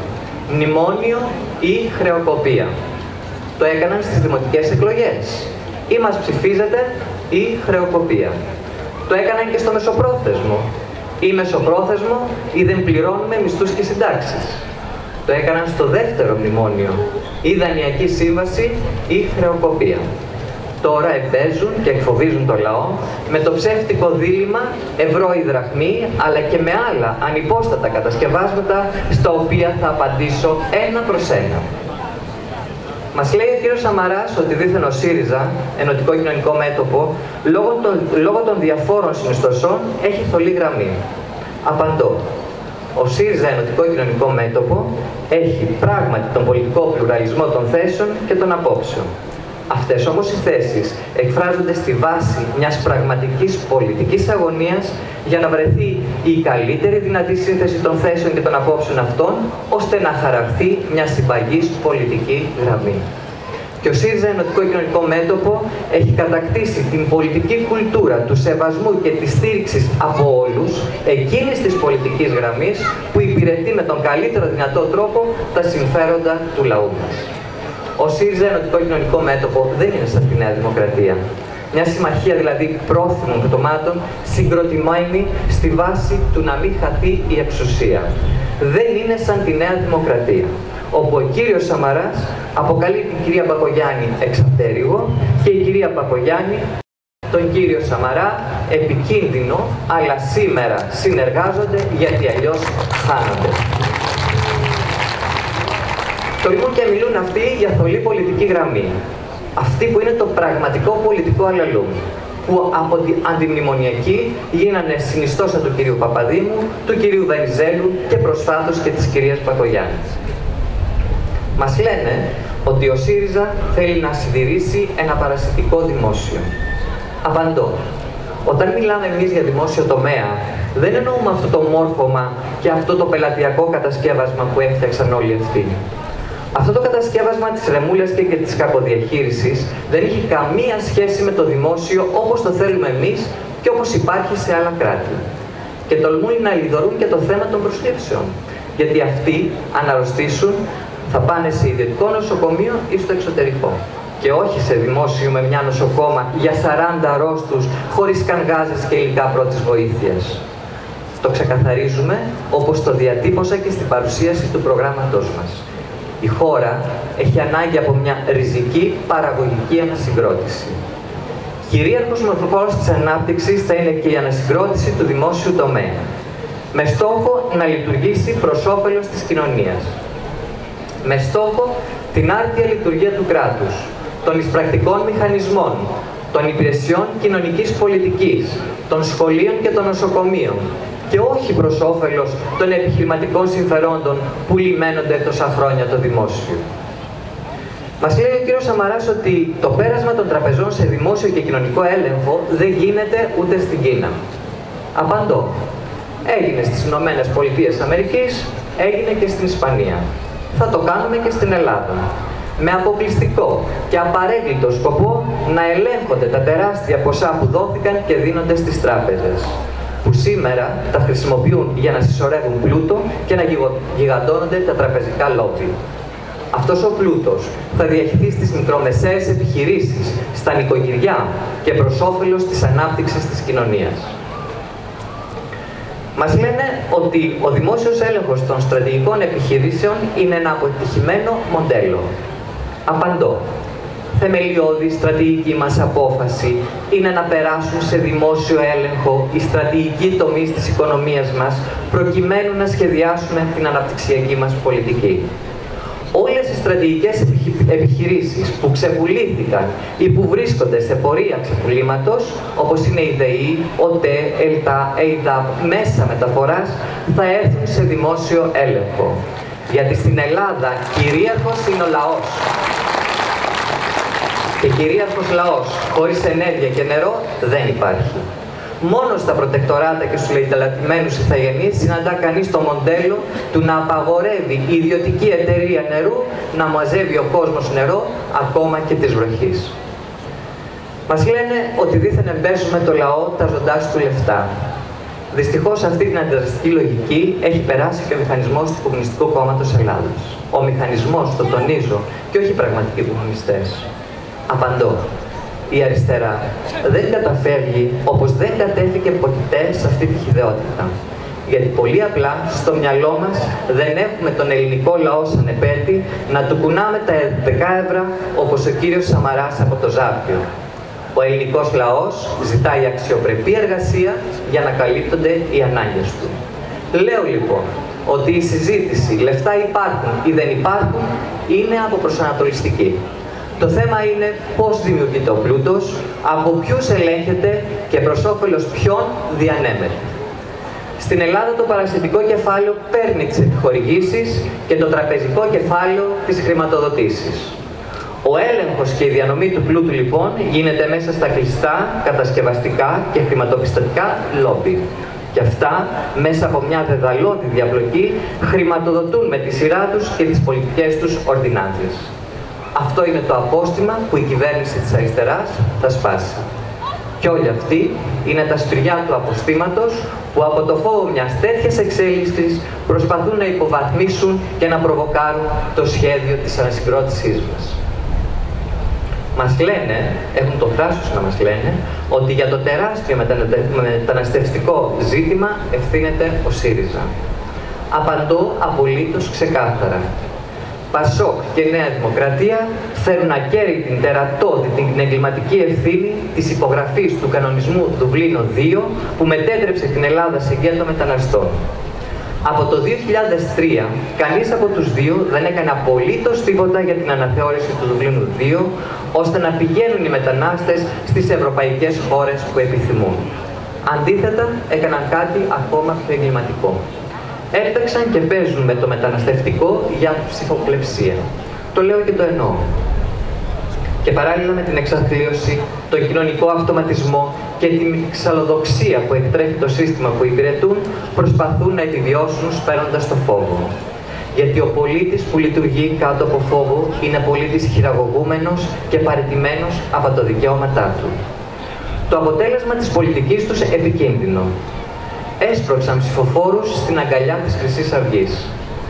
μνημόνιο ή χρεοκοπία. Το έκαναν στις δημοτικές εκλογές. Ή μας ψηφίζετε ή χρεοκοπία. Το έκαναν και στο μεσοπρόθεσμο. Ή μεσοπρόθεσμο ή δεν πληρώνουμε μισθούς και συντάξεις. Το έκαναν στο δεύτερο μνημόνιο. Ή δανειακή σύμβαση ή χρεοκοπία. Τώρα εμπέζουν και εκφοβίζουν το λαό με το ψεύτικο δίλημμα ευρώ ή δραχμή, αλλά και με άλλα ανυπόστατα κατασκευάσματα στα οποία θα απαντήσω ένα προς ένα. Μας λέει ο κύριος Σαμαράς ότι δήθεν ο ΣΥΡΙΖΑ, Ενωτικό Κοινωνικό Μέτωπο, λόγω των διαφόρων συνιστοσών έχει θολή γραμμή. Απαντώ. Ο ΣΥΡΙΖΑ Ενωτικό Κοινωνικό Μέτωπο έχει πράγματι τον πολιτικό πλουραλισμό των θέσεων και των απόψεων. Αυτές όμως οι θέσεις εκφράζονται στη βάση μιας πραγματικής πολιτικής αγωνίας για να βρεθεί η καλύτερη δυνατή σύνθεση των θέσεων και των απόψεων αυτών, ώστε να χαραχθεί μια συμπαγής πολιτική γραμμή. Και ο ΣΥΡΙΖΑ Ενωτικό Κοινωνικό Μέτωπο έχει κατακτήσει την πολιτική κουλτούρα του σεβασμού και της στήριξης από όλους εκείνης της πολιτικής γραμμής που υπηρετεί με τον καλύτερο δυνατό τρόπο τα συμφέροντα του λαού μας. Ο ΣΥΡΙΖΑ Ενωτικό Κοινωνικό Μέτωπο δεν είναι σαν τη Νέα Δημοκρατία. Μια συμμαχία δηλαδή πρόθυμων πτωμάτων συγκροτημένη στη βάση του να μην χαθεί η εξουσία. Δεν είναι σαν τη Νέα Δημοκρατία, όπου ο κύριος Σαμαράς αποκαλεί την κυρία Μπακογιάννη εξαπτέρυγο και η κυρία Μπακογιάννη τον κύριο Σαμαρά επικίνδυνο, αλλά σήμερα συνεργάζονται γιατί αλλιώς χάνονται. Τολμούν και μιλούν αυτοί για θολή πολιτική γραμμή. Αυτοί που είναι το πραγματικό πολιτικό αλαλούμ, που από την αντιμνημονιακή γίνανε συνιστόσα του κυρίου Παπαδήμου, του κυρίου Βενιζέλου και προσφάτως και της κυρίας Μπακογιάννης. Μας λένε ότι ο ΣΥΡΙΖΑ θέλει να συντηρήσει ένα παρασιτικό δημόσιο. Απαντώ. Όταν μιλάμε εμείς για δημόσιο τομέα, δεν εννοούμε αυτό το μόρφωμα και αυτό το πελατειακό κατασκεύασμα που έφτιαξαν όλοι αυτοί. Αυτό το κατασκεύασμα της ρεμούλας και της κακοδιαχείρισης δεν έχει καμία σχέση με το δημόσιο όπως το θέλουμε εμείς και όπως υπάρχει σε άλλα κράτη. Και τολμούν να λιδωρούν και το θέμα των προσλήψεων. Γιατί αυτοί, αν αρρωστήσουν, θα πάνε σε ιδιωτικό νοσοκομείο ή στο εξωτερικό. Και όχι σε δημόσιο με μια νοσοκόμα για 40 αρρώστους, χωρίς καν γάζες και υλικά πρώτης βοήθειας. Το ξεκαθαρίζουμε όπως το διατύπωσα και στην παρουσίαση του προγράμματός μας. Η χώρα έχει ανάγκη από μια ριζική παραγωγική ανασυγκρότηση. Κυρίαρχος μορφός της ανάπτυξης θα είναι και η ανασυγκρότηση του δημόσιου τομέα, με στόχο να λειτουργήσει προς όφελος της κοινωνίας. Με στόχο την άρτια λειτουργία του κράτους, των εισπρακτικών μηχανισμών, των υπηρεσιών κοινωνικής πολιτικής, των σχολείων και των νοσοκομείων, και όχι προς όφελος των επιχειρηματικών συμφερόντων που λιμένονται τόσα χρόνια το δημόσιο. Μας λέει ο κ. Σαμαράς ότι το πέρασμα των τραπεζών σε δημόσιο και κοινωνικό έλεγχο δεν γίνεται ούτε στην Κίνα. Απαντώ. Έγινε στις Ηνωμένες Πολιτείες Αμερικής, έγινε και στην Ισπανία. Θα το κάνουμε και στην Ελλάδα. Με αποκλειστικό και απαρέγκλητο σκοπό να ελέγχονται τα τεράστια ποσά που δόθηκαν και δίνονται στις τράπεζες, που σήμερα τα χρησιμοποιούν για να συσσωρεύουν πλούτο και να γιγαντώνονται τα τραπεζικά λόμπι. Αυτός ο πλούτος θα διαχειριστεί στις μικρομεσαίες επιχειρήσεις, στα νοικοκυριά και προς όφελος της ανάπτυξης της κοινωνίας. Μας λένε ότι ο δημόσιος έλεγχος των στρατηγικών επιχειρήσεων είναι ένα αποτυχημένο μοντέλο. Απαντώ. Θεμελιώδη στρατηγική μας απόφαση είναι να περάσουν σε δημόσιο έλεγχο οι στρατηγικοί τομείς της οικονομίας μας, προκειμένου να σχεδιάσουμε την αναπτυξιακή μας πολιτική. Όλες οι στρατηγικές επιχειρήσεις που ξεπουλήθηκαν ή που βρίσκονται σε πορεία ξεπουλήματος, όπως είναι η ΔΕΗ, ΟΤΕ, ΕΛΤΑ, ΕΙΔΑΠ, μέσα μεταφοράς, θα έρθουν σε δημόσιο έλεγχο. Γιατί στην Ελλάδα κυρίαρχος είναι ο λαός. Και κυρίαρχος λαός χωρίς ενέργεια και νερό δεν υπάρχει. Μόνο στα προτεκτοράτα και στους λαιλατημένους ηθαγενείς συναντά κανείς το μοντέλο του να απαγορεύει η ιδιωτική εταιρεία νερού να μαζεύει ο κόσμος νερό ακόμα και της βροχής. Μας λένε ότι δήθεν εμπέζουμε το λαό τα ζοντάς του λεφτά. Δυστυχώς αυτή την αντιδραστική λογική έχει περάσει και ο μηχανισμός του Κομμουνιστικού Κόμματος Ελλάδος. Ο μηχανισμός, το τονίζω, και όχι οι πραγματικοί κομμουνιστές. Απαντώ. Η αριστερά δεν καταφεύγει όπως δεν κατέφυγε ποτέ σε αυτή τη χυδαιότητα. Γιατί πολύ απλά στο μυαλό μας δεν έχουμε τον ελληνικό λαό σαν επέτη να του κουνάμε τα 10 ευρώ όπως ο κύριος Σαμαράς από το Ζάπιο. Ο ελληνικός λαός ζητάει αξιοπρεπή εργασία για να καλύπτονται οι ανάγκες του. Λέω λοιπόν ότι η συζήτηση λεφτά υπάρχουν ή δεν υπάρχουν είναι αποπροσανατολιστική. Το θέμα είναι πώς δημιουργείται ο πλούτος, από ποιους ελέγχεται και προς όφελος ποιον διανέμεται. Στην Ελλάδα το παρασιτικό κεφάλαιο παίρνει τις επιχορηγήσεις και το τραπεζικό κεφάλαιο τις χρηματοδοτήσεις. Ο έλεγχος και η διανομή του πλούτου λοιπόν γίνεται μέσα στα κλειστά, κατασκευαστικά και χρηματοπιστωτικά λόμπι. Και αυτά, μέσα από μια δεδαλώδη διαπλοκή, χρηματοδοτούν με τη σειρά τους και τις πολιτικές τους ορδινάνσεις. Αυτό είναι το απόστημα που η κυβέρνηση της αριστεράς θα σπάσει. Και όλοι αυτοί είναι τα στουριά του αποστήματος που από το φόβο μιας τέτοιας εξέλιξης προσπαθούν να υποβαθμίσουν και να προβοκάρουν το σχέδιο της ανασυγκρότησής μας. Μας λένε, έχουν το θράσος να μας λένε, ότι για το τεράστιο μεταναστευτικό ζήτημα ευθύνεται ο ΣΥΡΙΖΑ. Απαντώ απολύτως ξεκάθαρα. Πασόκ και Νέα Δημοκρατία φέρουν ακέραιη την τερατώδη την εγκληματική ευθύνη της υπογραφής του κανονισμού Δουβλίνο 2 που μετέτρεψε την Ελλάδα σε γκέτο μεταναστών. Από το 2003, κανείς από τους δύο δεν έκανε απολύτως τίποτα για την αναθεώρηση του Δουβλίνου 2, ώστε να πηγαίνουν οι μετανάστες στις ευρωπαϊκές χώρες που επιθυμούν. Αντίθετα, έκαναν κάτι ακόμα πιο εγκληματικό. Έπαιξαν και παίζουν με το μεταναστευτικό για ψηφοκλεψία. Το λέω και το εννοώ. Και παράλληλα με την εξαθλίωση, τον κοινωνικό αυτοματισμό και την ξαλοδοξία που εκτρέφει το σύστημα που υπηρετούν, προσπαθούν να επιβιώσουν σπέρνοντας το φόβο. Γιατί ο πολίτης που λειτουργεί κάτω από φόβο είναι πολίτης χειραγωγούμενος και παραιτημένος από τα δικαιώματά του. Το αποτέλεσμα της πολιτικής τους επικίνδυνο. Έσπρωξαν ψηφοφόρους στην αγκαλιά της Χρυσής Αυγής.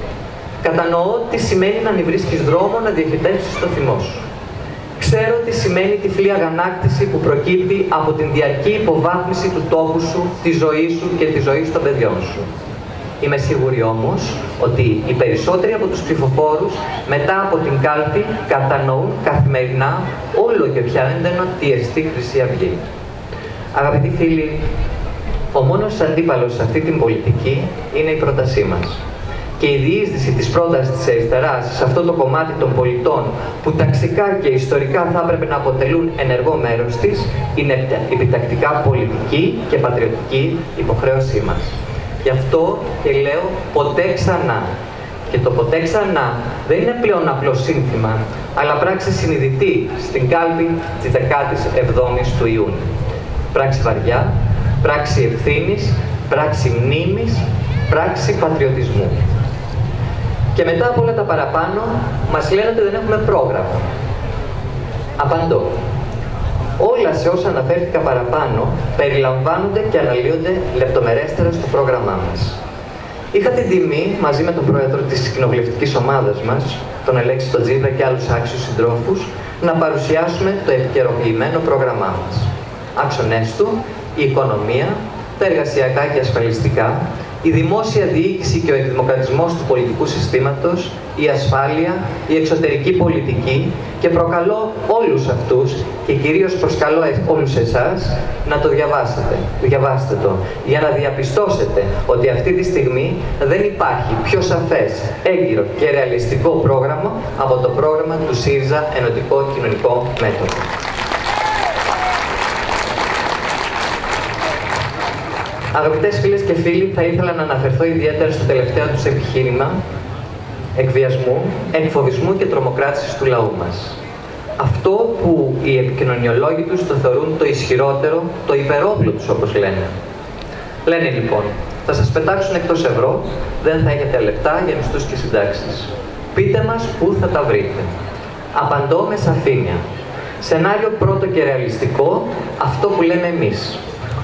Κατανοώ τι σημαίνει να μην βρίσκεις δρόμο να διοχετεύσεις το θυμό σου. Ξέρω τι σημαίνει τυφλή αγανάκτηση που προκύπτει από την διαρκή υποβάθμιση του τόπου σου, της ζωής σου και της ζωής των παιδιών σου. Είμαι σίγουρη όμως ότι οι περισσότεροι από τους ψηφοφόρους μετά από την κάλπη κατανοούν καθημερινά όλο και πια έντονο τι εστί Χρυσή Αυγή. Αγαπητοί φίλοι, ο μόνος αντίπαλος σε αυτή την πολιτική είναι η πρότασή μας. Και η διείσδυση της πρότασης της αριστεράς σε αυτό το κομμάτι των πολιτών που ταξικά και ιστορικά θα έπρεπε να αποτελούν ενεργό μέρος της είναι επιτακτικά πολιτική και πατριωτική υποχρέωσή μας. Γι' αυτό και λέω ποτέ ξανά. Και το ποτέ ξανά δεν είναι πλέον απλό σύνθημα, αλλά πράξη συνειδητή στην κάλπη της 17ης του Ιούνιου. Πράξη βαριά, πράξη ευθύνης, πράξη μνήμης, πράξη πατριωτισμού. Και μετά από όλα τα παραπάνω, μας λένε ότι δεν έχουμε πρόγραμμα. Απαντώ. Όλα σε όσα αναφέρθηκα παραπάνω περιλαμβάνονται και αναλύονται λεπτομερέστερα στο πρόγραμμά μας. Είχα την τιμή, μαζί με τον πρόεδρο της κοινοβουλευτικής ομάδας μας, τον Αλέξη τον Τζίπρα και άλλους άξιους συντρόφους, να παρουσιάσουμε το επικαιροποιημένο πρόγραμμά μας. Άξονες του, η οικονομία, τα εργασιακά και ασφαλιστικά, η δημόσια διοίκηση και ο εκδημοκρατισμός του πολιτικού συστήματος, η ασφάλεια, η εξωτερική πολιτική και προκαλώ όλους αυτούς και κυρίως προσκαλώ όλους εσάς να το διαβάσετε. Διαβάστε το για να διαπιστώσετε ότι αυτή τη στιγμή δεν υπάρχει πιο σαφές, έγκυρο και ρεαλιστικό πρόγραμμα από το πρόγραμμα του ΣΥΡΙΖΑ Ενωτικό Κοινωνικό Μέτωπο. Αγαπητές φίλες και φίλοι, θα ήθελα να αναφερθώ ιδιαίτερα στο τελευταίο τους επιχείρημα εκβιασμού, εκφοβισμού και τρομοκράτησης του λαού μας. Αυτό που οι επικοινωνιολόγοι τους το θεωρούν το ισχυρότερο, το υπερόπλο τους όπως λένε. Λένε λοιπόν, θα σας πετάξουν εκτός ευρώ, δεν θα έχετε λεφτά για μισθούς και συντάξεις. Πείτε μας πού θα τα βρείτε. Απαντώ με σαφήνεια. Σενάριο πρώτο και ρεαλιστικό, αυτό που λέμε εμείς.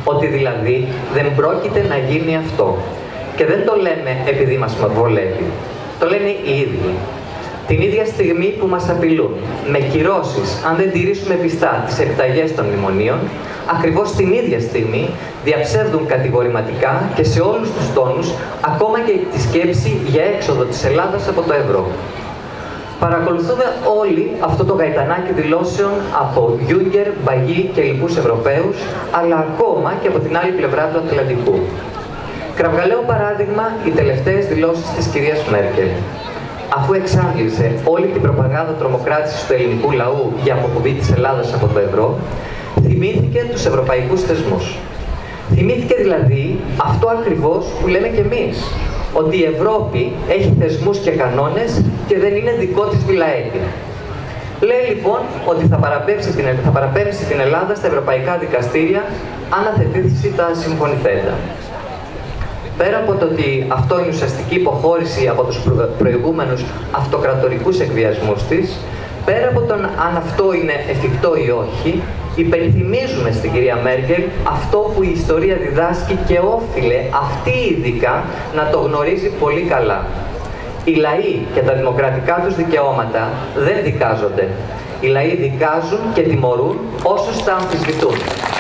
Ότι δηλαδή δεν πρόκειται να γίνει αυτό. Και δεν το λέμε επειδή μας βολεύει. Το λένε οι ίδιοι. Την ίδια στιγμή που μας απειλούν με κυρώσεις αν δεν τηρήσουμε πιστά τις επιταγές των μνημονίων, ακριβώς την ίδια στιγμή διαψεύδουν κατηγορηματικά και σε όλους τους τόνους ακόμα και τη σκέψη για έξοδο της Ελλάδας από το ευρώ. Παρακολουθούμε όλοι αυτό το γαϊτανάκι δηλώσεων από Γιούγκερ, Μπαγί και λοιπούς Ευρωπαίους, αλλά ακόμα και από την άλλη πλευρά του Ατλαντικού. Κραυγαλαίο παράδειγμα οι τελευταίες δηλώσεις της κυρίας Μέρκελ. Αφού εξάντλησε όλη την προπαγάνδα τρομοκράτησης του ελληνικού λαού για αποκοπή της Ελλάδας από το ευρώ, θυμήθηκε τους ευρωπαϊκούς θεσμούς. Θυμήθηκε δηλαδή αυτό ακριβώς που λέμε κι εμείς, ότι η Ευρώπη έχει θεσμούς και κανόνες και δεν είναι δικό της βιλαέτη. Λέει λοιπόν ότι θα παραπέμψει την Ελλάδα στα ευρωπαϊκά δικαστήρια αν αθετήσει τα συμφωνηθέντα. Πέρα από το ότι αυτό είναι ουσιαστική υποχώρηση από τους προηγούμενους αυτοκρατορικούς εκβιασμούς της, πέρα από τον αν αυτό είναι εφικτό ή όχι, υπενθυμίζουμε στην κυρία Μέρκελ αυτό που η ιστορία διδάσκει και όφιλε αυτή ειδικά να το γνωρίζει πολύ καλά. Οι λαοί και τα δημοκρατικά τους δικαιώματα δεν δικάζονται. Οι λαοί δικάζουν και τιμωρούν όσους τα αμφισβητούν.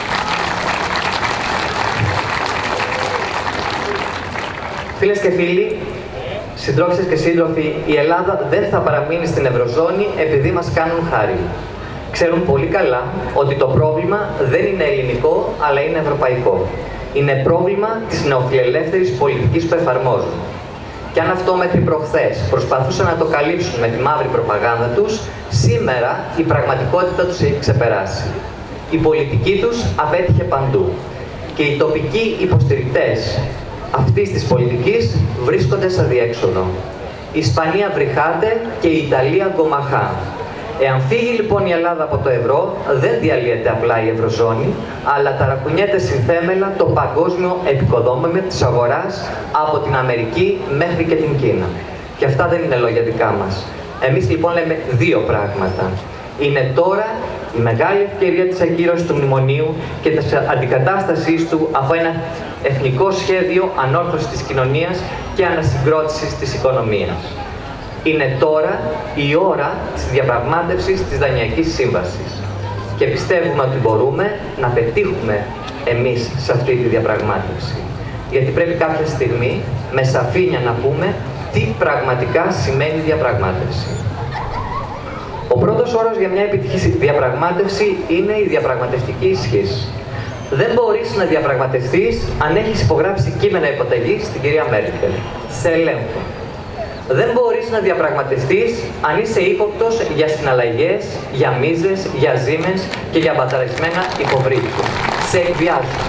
Φίλες και φίλοι, συντρόφισσες και σύντροφοι, η Ελλάδα δεν θα παραμείνει στην Ευρωζώνη επειδή μας κάνουν χάρη. Ξέρουν πολύ καλά ότι το πρόβλημα δεν είναι ελληνικό, αλλά είναι ευρωπαϊκό. Είναι πρόβλημα της νεοφιλελεύθερης πολιτικής που εφαρμόζουν. Και αν αυτό μέχρι προχθές προσπαθούσαν να το καλύψουν με τη μαύρη προπαγάνδα τους, σήμερα η πραγματικότητα τους έχει ξεπεράσει. Η πολιτική τους απέτυχε παντού. Και οι τοπικοί υποστηρικτές αυτής της πολιτικής βρίσκονται σε αδιέξοδο. Η Ισπανία βρυχάται και η Ιταλία γκομαχά. Εάν φύγει λοιπόν η Ελλάδα από το ευρώ, δεν διαλύεται απλά η Ευρωζώνη, αλλά ταρακουνιέται συνθέμελα το παγκόσμιο επικοδόμημα της αγοράς από την Αμερική μέχρι και την Κίνα. Και αυτά δεν είναι λόγια δικά μας. Εμείς λοιπόν λέμε δύο πράγματα. Είναι τώρα η μεγάλη ευκαιρία της ακύρωσης του μνημονίου και της αντικατάστασής του από ένα εθνικό σχέδιο ανόρθωσης της κοινωνίας και ανασυγκρότησης της οικονομίας. Είναι τώρα η ώρα της διαπραγμάτευσης της Δανειακής Σύμβασης. Και πιστεύουμε ότι μπορούμε να πετύχουμε εμείς σε αυτή τη διαπραγμάτευση. Γιατί πρέπει κάποια στιγμή με σαφήνεια να πούμε τι πραγματικά σημαίνει διαπραγμάτευση. Ο πρώτος όρος για μια επιτυχή διαπραγμάτευση είναι η διαπραγματευτική ισχύς. Δεν μπορείς να διαπραγματευτείς αν έχεις υπογράψει κείμενα υποταγής στην κυρία Μέρκελ. Σε ελέγχω. Δεν μπορείς να διαπραγματευτείς αν είσαι ύποπτος για συναλλαγές, για μίζες, για ζήμες και για μπαταρισμένα υποβρύχια. Σε εκβιάζω.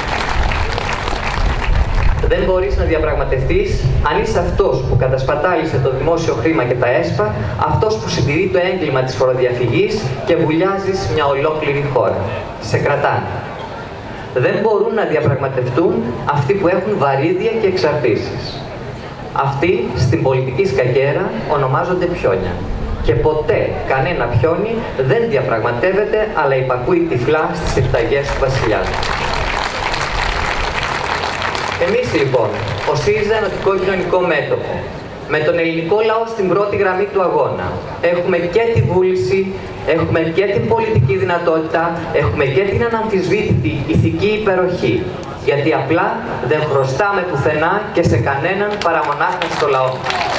Δεν μπορείς να διαπραγματευτείς αν είσαι αυτός που κατασπατάλησε το δημόσιο χρήμα και τα έσπα, αυτός που συντηρεί το έγκλημα της φοροδιαφυγής και βουλιάζεις μια ολόκληρη χώρα. Σε κρατάνε. Δεν μπορούν να διαπραγματευτούν αυτοί που έχουν βαρύδια και εξαρτήσεις. Αυτοί στην πολιτική σκακέρα ονομάζονται πιόνια. Και ποτέ κανένα πιόνι δεν διαπραγματεύεται, αλλά υπακούει τυφλά στις επιταγές του βασιλιά. Εμείς λοιπόν, ο ΣΥΡΙΖΑ Ενωτικό Κοινωνικό Μέτωπο, με τον ελληνικό λαό στην πρώτη γραμμή του αγώνα, έχουμε και τη βούληση, έχουμε και την πολιτική δυνατότητα, έχουμε και την αναμφισβήτητη ηθική υπεροχή. Γιατί απλά δεν χρωστάμε πουθενά και σε κανέναν παρά μονάχα στο λαό.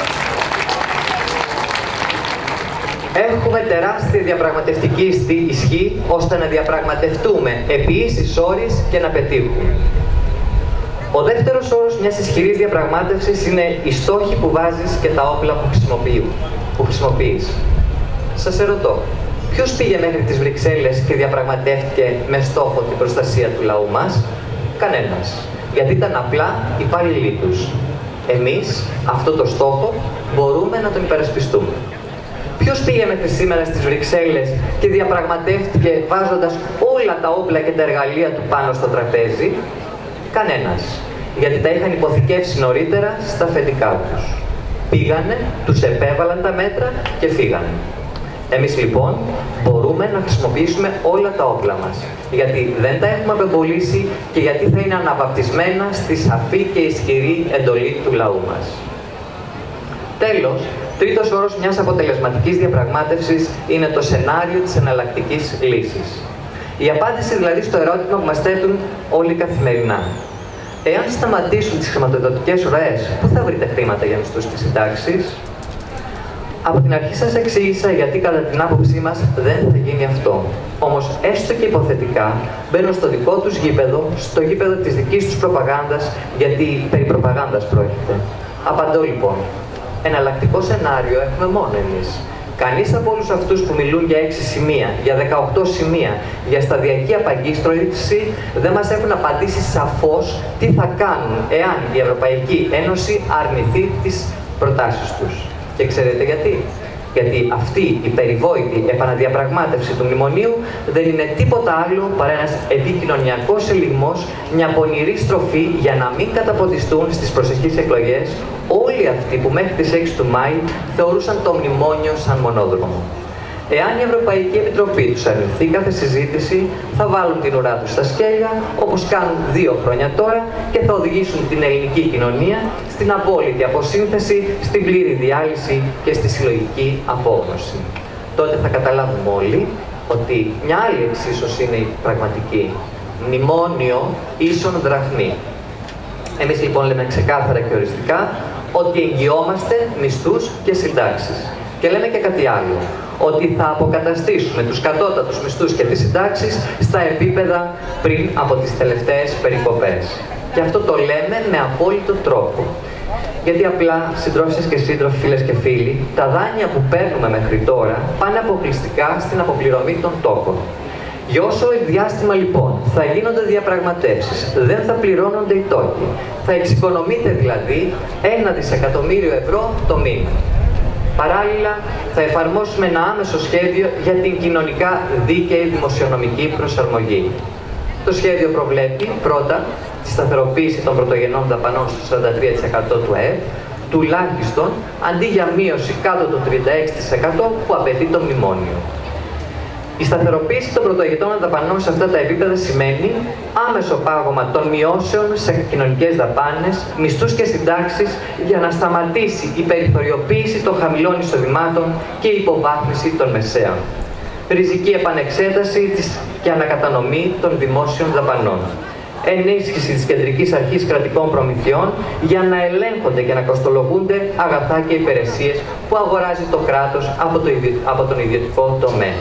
Έχουμε τεράστια διαπραγματευτική ισχύ ώστε να διαπραγματευτούμε επί ίσης όρης και να πετύχουμε. Ο δεύτερος όρος μιας ισχυρής διαπραγμάτευσης είναι οι στόχοι που βάζεις και τα όπλα που χρησιμοποιείς. Σας ερωτώ, ποιος πήγε μέχρι τις Βρυξέλλες και διαπραγματεύτηκε με στόχο την προστασία του λαού μας? Κανένας. Γιατί ήταν απλά υπάλληλοι τους. Εμείς αυτό το στόχο μπορούμε να τον υπερασπιστούμε. Ποιος πήγε μέχρι σήμερα στις Βρυξέλλες και διαπραγματεύτηκε βάζοντας όλα τα όπλα και τα εργαλεία του πάνω στο τραπέζι? Κανένας. Γιατί τα είχαν υποθηκεύσει νωρίτερα στα αφεντικά τους. Πήγανε, τους επέβαλαν τα μέτρα και φύγανε. Εμείς λοιπόν μπορούμε να χρησιμοποιήσουμε όλα τα όπλα μας, γιατί δεν τα έχουμε απεμπολίσει και γιατί θα είναι αναβαπτισμένα στη σαφή και ισχυρή εντολή του λαού μας. Τέλος, τρίτος όρος μιας αποτελεσματικής διαπραγμάτευσης είναι το σενάριο της εναλλακτικής λύσης. Η απάντηση δηλαδή στο ερώτημα που μας θέτουν όλοι καθημερινά. Εάν σταματήσουν τις χρηματοδοτικές ροές, πού θα βρείτε χρήματα για μισθούς και συντάξεις? Από την αρχή σας εξήγησα γιατί κατά την άποψή μας δεν θα γίνει αυτό. Όμως έστω και υποθετικά μπαίνουν στο δικό τους γήπεδο, στο γήπεδο της δικής τους προπαγάνδας, γιατί περί προπαγάνδας πρόκειται. Απαντώ λοιπόν. Εναλλακτικό σενάριο έχουμε μόνο εμείς. Κανείς από όλους αυτούς που μιλούν για 6 σημεία, για 18 σημεία, για σταδιακή απαγκίστρωση, δεν μας έχουν απαντήσει σαφώς τι θα κάνουν εάν η Ευρωπαϊκή Ένωση αρνηθεί τις προτάσεις τους. Και ξέρετε γιατί? Γιατί αυτή η περιβόητη επαναδιαπραγμάτευση του μνημονίου δεν είναι τίποτα άλλο παρά ένας επικοινωνιακός ελιγμός, μια πονηρή στροφή για να μην καταποντιστούν στις προσεχείς εκλογές όλοι αυτοί που μέχρι τις 6 του Μάη θεωρούσαν το μνημόνιο σαν μονόδρομο. Εάν η Ευρωπαϊκή Επιτροπή τους αρνηθεί κάθε συζήτηση, θα βάλουν την ουρά τους στα σκέλια, όπως κάνουν 2 χρόνια τώρα, και θα οδηγήσουν την ελληνική κοινωνία στην απόλυτη αποσύνθεση, στην πλήρη διάλυση και στη συλλογική απόγνωση. Τότε θα καταλάβουμε όλοι ότι μια άλλη εξίσωση είναι η πραγματική. Μνημόνιο ίσον δραχμή. Εμείς λοιπόν λέμε ξεκάθαρα και οριστικά ότι εγγυόμαστε μισθούς και συντάξεις. Και λέμε και κάτι άλλο, ότι θα αποκαταστήσουμε τους κατώτατους μισθούς και τις συντάξεις στα επίπεδα πριν από τις τελευταίες περικοπές. Και αυτό το λέμε με απόλυτο τρόπο. Γιατί απλά, συντρόφισσες και σύντροφοι, φίλες και φίλοι, τα δάνεια που παίρνουμε μέχρι τώρα πάνε αποκλειστικά στην αποπληρωμή των τόκων. Για όσο διάστημα λοιπόν θα γίνονται διαπραγματεύσεις, δεν θα πληρώνονται οι τόκοι. Θα εξοικονομείται δηλαδή 1 δισεκατομμύριο ευρώ το μήνα. Παράλληλα, θα εφαρμόσουμε ένα άμεσο σχέδιο για την κοινωνικά δίκαιη δημοσιονομική προσαρμογή. Το σχέδιο προβλέπει πρώτα τη σταθεροποίηση των πρωτογενών δαπανών στο 43% του ΑΕΠ, τουλάχιστον αντί για μείωση κάτω του 36% που απαιτεί το μνημόνιο. Η σταθεροποίηση των πρωτογενών δαπανών σε αυτά τα επίπεδα σημαίνει άμεσο πάγωμα των μειώσεων σε κοινωνικές δαπάνες, μισθούς και συντάξεις για να σταματήσει η περιθωριοποίηση των χαμηλών εισοδημάτων και η υποβάθμιση των μεσαίων. Ριζική επανεξέταση και ανακατανομή των δημόσιων δαπανών. Ενίσχυση της κεντρικής αρχής κρατικών προμηθειών για να ελέγχονται και να κοστολογούνται αγαθά και υπηρεσίες που αγοράζει το κράτος από τον ιδιωτικό τομέα.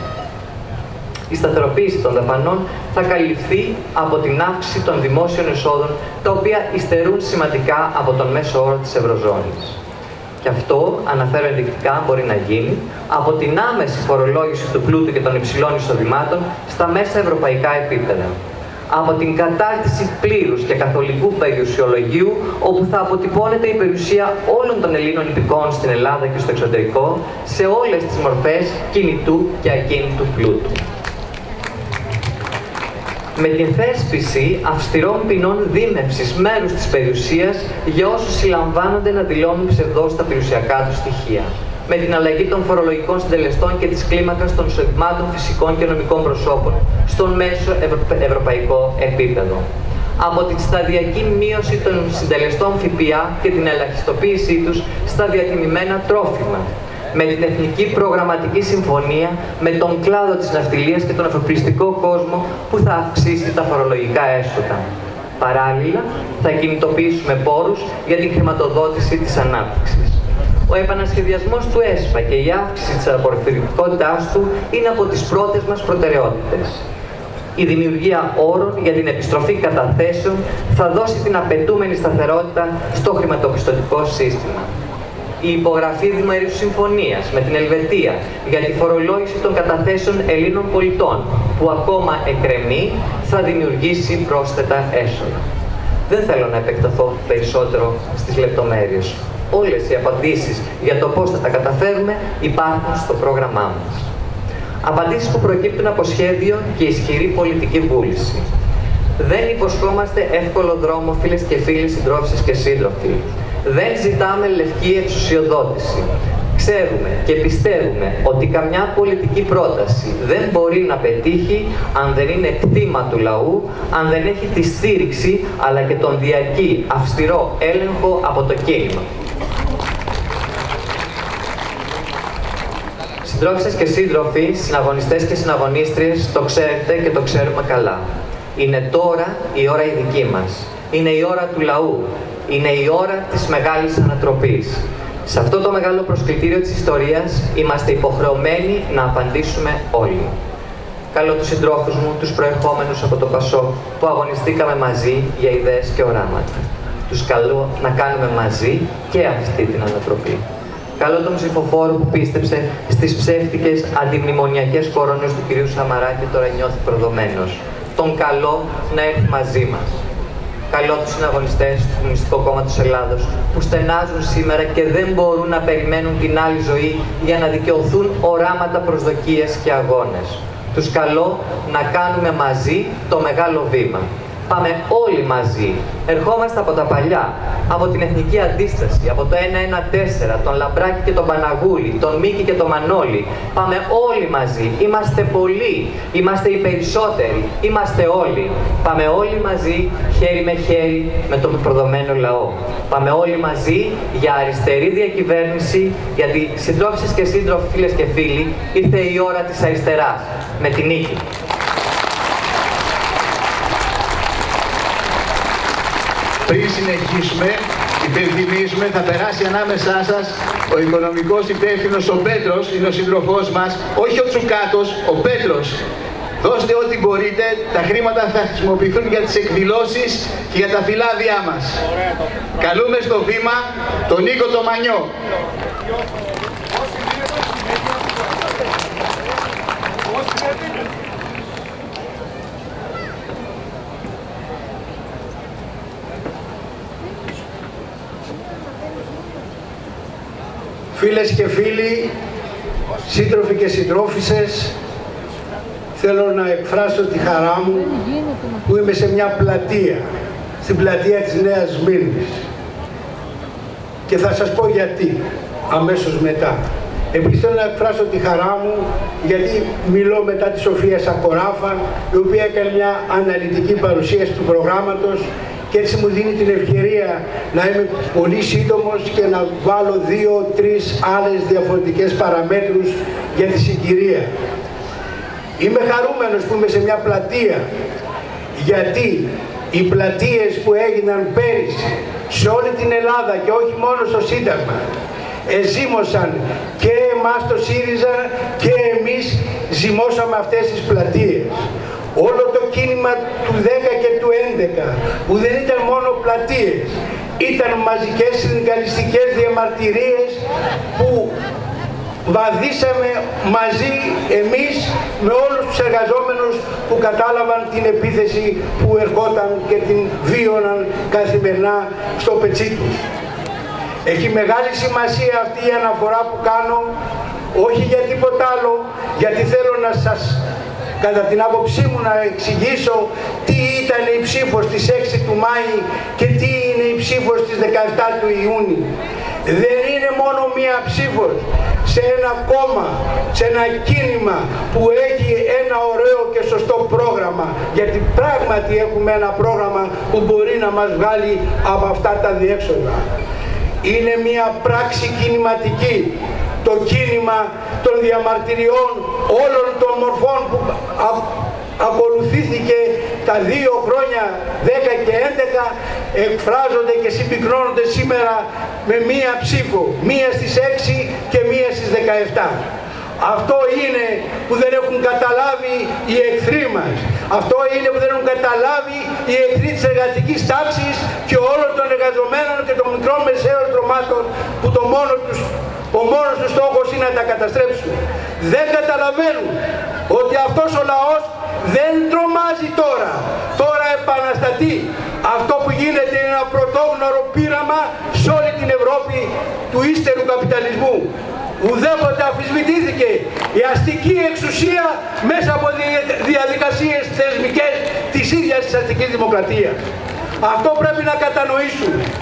Η σταθεροποίηση των δαπανών θα καλυφθεί από την αύξηση των δημόσιων εσόδων, τα οποία υστερούν σημαντικά από τον μέσο όρο της Ευρωζώνης. Και αυτό, αναφέρω ενδεικτικά, μπορεί να γίνει από την άμεση φορολόγηση του πλούτου και των υψηλών εισοδημάτων στα μέσα ευρωπαϊκά επίπεδα. Από την κατάρτιση πλήρους και καθολικού περιουσιολογίου, όπου θα αποτυπώνεται η περιουσία όλων των Ελλήνων υπηκόων στην Ελλάδα και στο εξωτερικό, σε όλες τις μορφές κινητού και ακίνητου πλούτου. Με την θέσπιση αυστηρών ποινών δίμευσης μέρους της περιουσίας για όσους συλλαμβάνονται να δηλώνουν ψευδώς τα περιουσιακά τους στοιχεία. Με την αλλαγή των φορολογικών συντελεστών και της κλίμακας των εισοδημάτων φυσικών και νομικών προσώπων στον μέσο ευρωπαϊκό επίπεδο. Από την σταδιακή μείωση των συντελεστών ΦΠΑ και την ελαχιστοποίησή τους στα διατιμημένα τρόφιμα. Με την Εθνική Προγραμματική Συμφωνία με τον κλάδο της ναυτιλίας και τον εφοπλιστικό κόσμο που θα αυξήσει τα φορολογικά έσοδα. Παράλληλα, θα κινητοποιήσουμε πόρους για την χρηματοδότηση της ανάπτυξης. Ο επανασχεδιασμός του ΕΣΠΑ και η αύξηση της απορριφητικότητάς του είναι από τις πρώτες μας προτεραιότητες. Η δημιουργία όρων για την επιστροφή καταθέσεων θα δώσει την απαιτούμενη σταθερότητα στο χρηματοπιστωτικό σύστημα. Η υπογραφή διμερούς συμφωνίας με την Ελβετία για τη φορολόγηση των καταθέσεων Ελλήνων πολιτών, που ακόμα εκκρεμεί, θα δημιουργήσει πρόσθετα έσοδα. Δεν θέλω να επεκταθώ περισσότερο στις λεπτομέρειες. Όλες οι απαντήσεις για το πώς θα τα καταφέρουμε υπάρχουν στο πρόγραμμά μας. Απαντήσεις που προκύπτουν από σχέδιο και ισχυρή πολιτική βούληση. Δεν υποσχόμαστε εύκολο δρόμο, φίλες και φίλοι, συντρόφισσες και σύντροφοι. Δεν ζητάμε λευκή εξουσιοδότηση. Ξέρουμε και πιστεύουμε ότι καμιά πολιτική πρόταση δεν μπορεί να πετύχει αν δεν είναι κτήμα του λαού, αν δεν έχει τη στήριξη αλλά και τον διαρκή αυστηρό έλεγχο από το κίνημα. Συντρόφισσες και σύντροφοι, συναγωνιστές και συναγωνίστριες, το ξέρετε και το ξέρουμε καλά. Είναι τώρα η ώρα η δική μας. Είναι η ώρα του λαού. Είναι η ώρα της μεγάλης ανατροπής. Σε αυτό το μεγάλο προσκλητήριο της ιστορίας είμαστε υποχρεωμένοι να απαντήσουμε όλοι. Καλώ τους συντρόφους μου, τους προερχόμενους από το ΠΑΣΟΚ, που αγωνιστήκαμε μαζί για ιδέες και οράματα. Τους καλώ να κάνουμε μαζί και αυτή την ανατροπή. Καλώ τον ψηφοφόρο που πίστεψε στις ψεύτικες αντιμνημονιακές κορώνες του κυρίου Σαμαρά και τώρα νιώθει προδομένος. Τον καλώ να έρθει μαζί μας. Καλώ τους συναγωνιστές του Κομμουνιστικού Κόμματος Ελλάδος που στενάζουν σήμερα και δεν μπορούν να περιμένουν την άλλη ζωή για να δικαιωθούν οράματα, προσδοκίες και αγώνες. Τους καλώ να κάνουμε μαζί το μεγάλο βήμα. Πάμε όλοι μαζί. Ερχόμαστε από τα παλιά, από την Εθνική Αντίσταση, από το 114, τον Λαμπράκη και τον Παναγούλη, τον Μίκη και τον Μανώλη. Πάμε όλοι μαζί. Είμαστε πολλοί. Είμαστε οι περισσότεροι. Είμαστε όλοι. Πάμε όλοι μαζί, χέρι με χέρι, με τον προδομένο λαό. Πάμε όλοι μαζί για αριστερή διακυβέρνηση, γιατί συντρόφισσες και σύντροφοι, φίλες και φίλοι, ήρθε η ώρα της αριστεράς. Με την νίκη. Πριν συνεχίσουμε, υπενθυμίζουμε, θα περάσει ανάμεσά σας ο οικονομικός υπεύθυνος, ο Πέτρος, είναι ο σύντροφός μας, όχι ο Τσουκάτος, ο Πέτρος. Δώστε ό,τι μπορείτε, τα χρήματα θα χρησιμοποιηθούν για τις εκδηλώσεις και για τα φυλάδια μας. Καλούμε στο βήμα τον Νίκο το Μανιό. Φίλες και φίλοι, σύντροφοι και συντρόφισσες, θέλω να εκφράσω τη χαρά μου που είμαι σε μια πλατεία, στην πλατεία της Νέας Σμύρνης. Και θα σας πω γιατί, αμέσως μετά. Επίσης θέλω να εκφράσω τη χαρά μου γιατί μιλώ μετά τη Σοφία Σακοράφα, η οποία έκανε μια αναλυτική παρουσίαση του προγράμματος και έτσι μου δίνει την ευκαιρία να είμαι πολύ σύντομος και να βάλω 2-3 άλλες διαφορετικές παραμέτρους για τη συγκυρία. Είμαι χαρούμενος που είμαι σε μια πλατεία, γιατί οι πλατείες που έγιναν πέρυσι σε όλη την Ελλάδα και όχι μόνο στο Σύνταγμα εζήμωσαν και εμάς το ΣΥΡΙΖΑ και εμείς ζυμώσαμε αυτές τις πλατείες. Όλο το κίνημα του 10 και του 11 που δεν ήταν μόνο πλατείες, ήταν μαζικές συνδικαλιστικές διαμαρτυρίες που βαδίσαμε μαζί εμείς με όλους τους εργαζόμενους που κατάλαβαν την επίθεση που ερχόταν και την βίωναν καθημερινά στο πετσί τους. Έχει μεγάλη σημασία αυτή η αναφορά που κάνω, όχι για τίποτα άλλο, γιατί θέλω να σας, κατά την άποψή μου, να εξηγήσω τι ήταν η ψήφος της 6 του Μάη και τι είναι η ψήφος της 17 του Ιούνιου. Δεν είναι μόνο μία ψήφος σε ένα κόμμα, σε ένα κίνημα που έχει ένα ωραίο και σωστό πρόγραμμα, γιατί πράγματι έχουμε ένα πρόγραμμα που μπορεί να μας βγάλει από αυτά τα διέξοδα. Είναι μία πράξη κινηματική, το κίνημα των διαμαρτυριών όλων των μορφών που ακολουθήθηκε τα 2 χρόνια, 10 και 11, εκφράζονται και συμπυκνώνονται σήμερα με μία ψήφο, μία στις 6 και μία στις 17. Αυτό είναι που δεν έχουν καταλάβει οι εχθροί μας. Αυτό είναι που δεν έχουν καταλάβει οι εχθροί της εργατικής τάξης και όλων των εργαζομένων και των μικρών μεσαίων στρωμάτων που ο μόνος τους στόχος είναι να τα καταστρέψουν. Δεν καταλαβαίνουν ότι αυτός ο λαός δεν τρομάζει τώρα. Τώρα επαναστατεί. Αυτό που γίνεται είναι ένα πρωτόγνωρο πείραμα σε όλη την Ευρώπη του ύστερου καπιταλισμού. Ουδέποτε αμφισβητήθηκε η αστική εξουσία μέσα από διαδικασίες θεσμικές της ίδιας της αστικής δημοκρατίας. Αυτό πρέπει να κατανοήσουμε.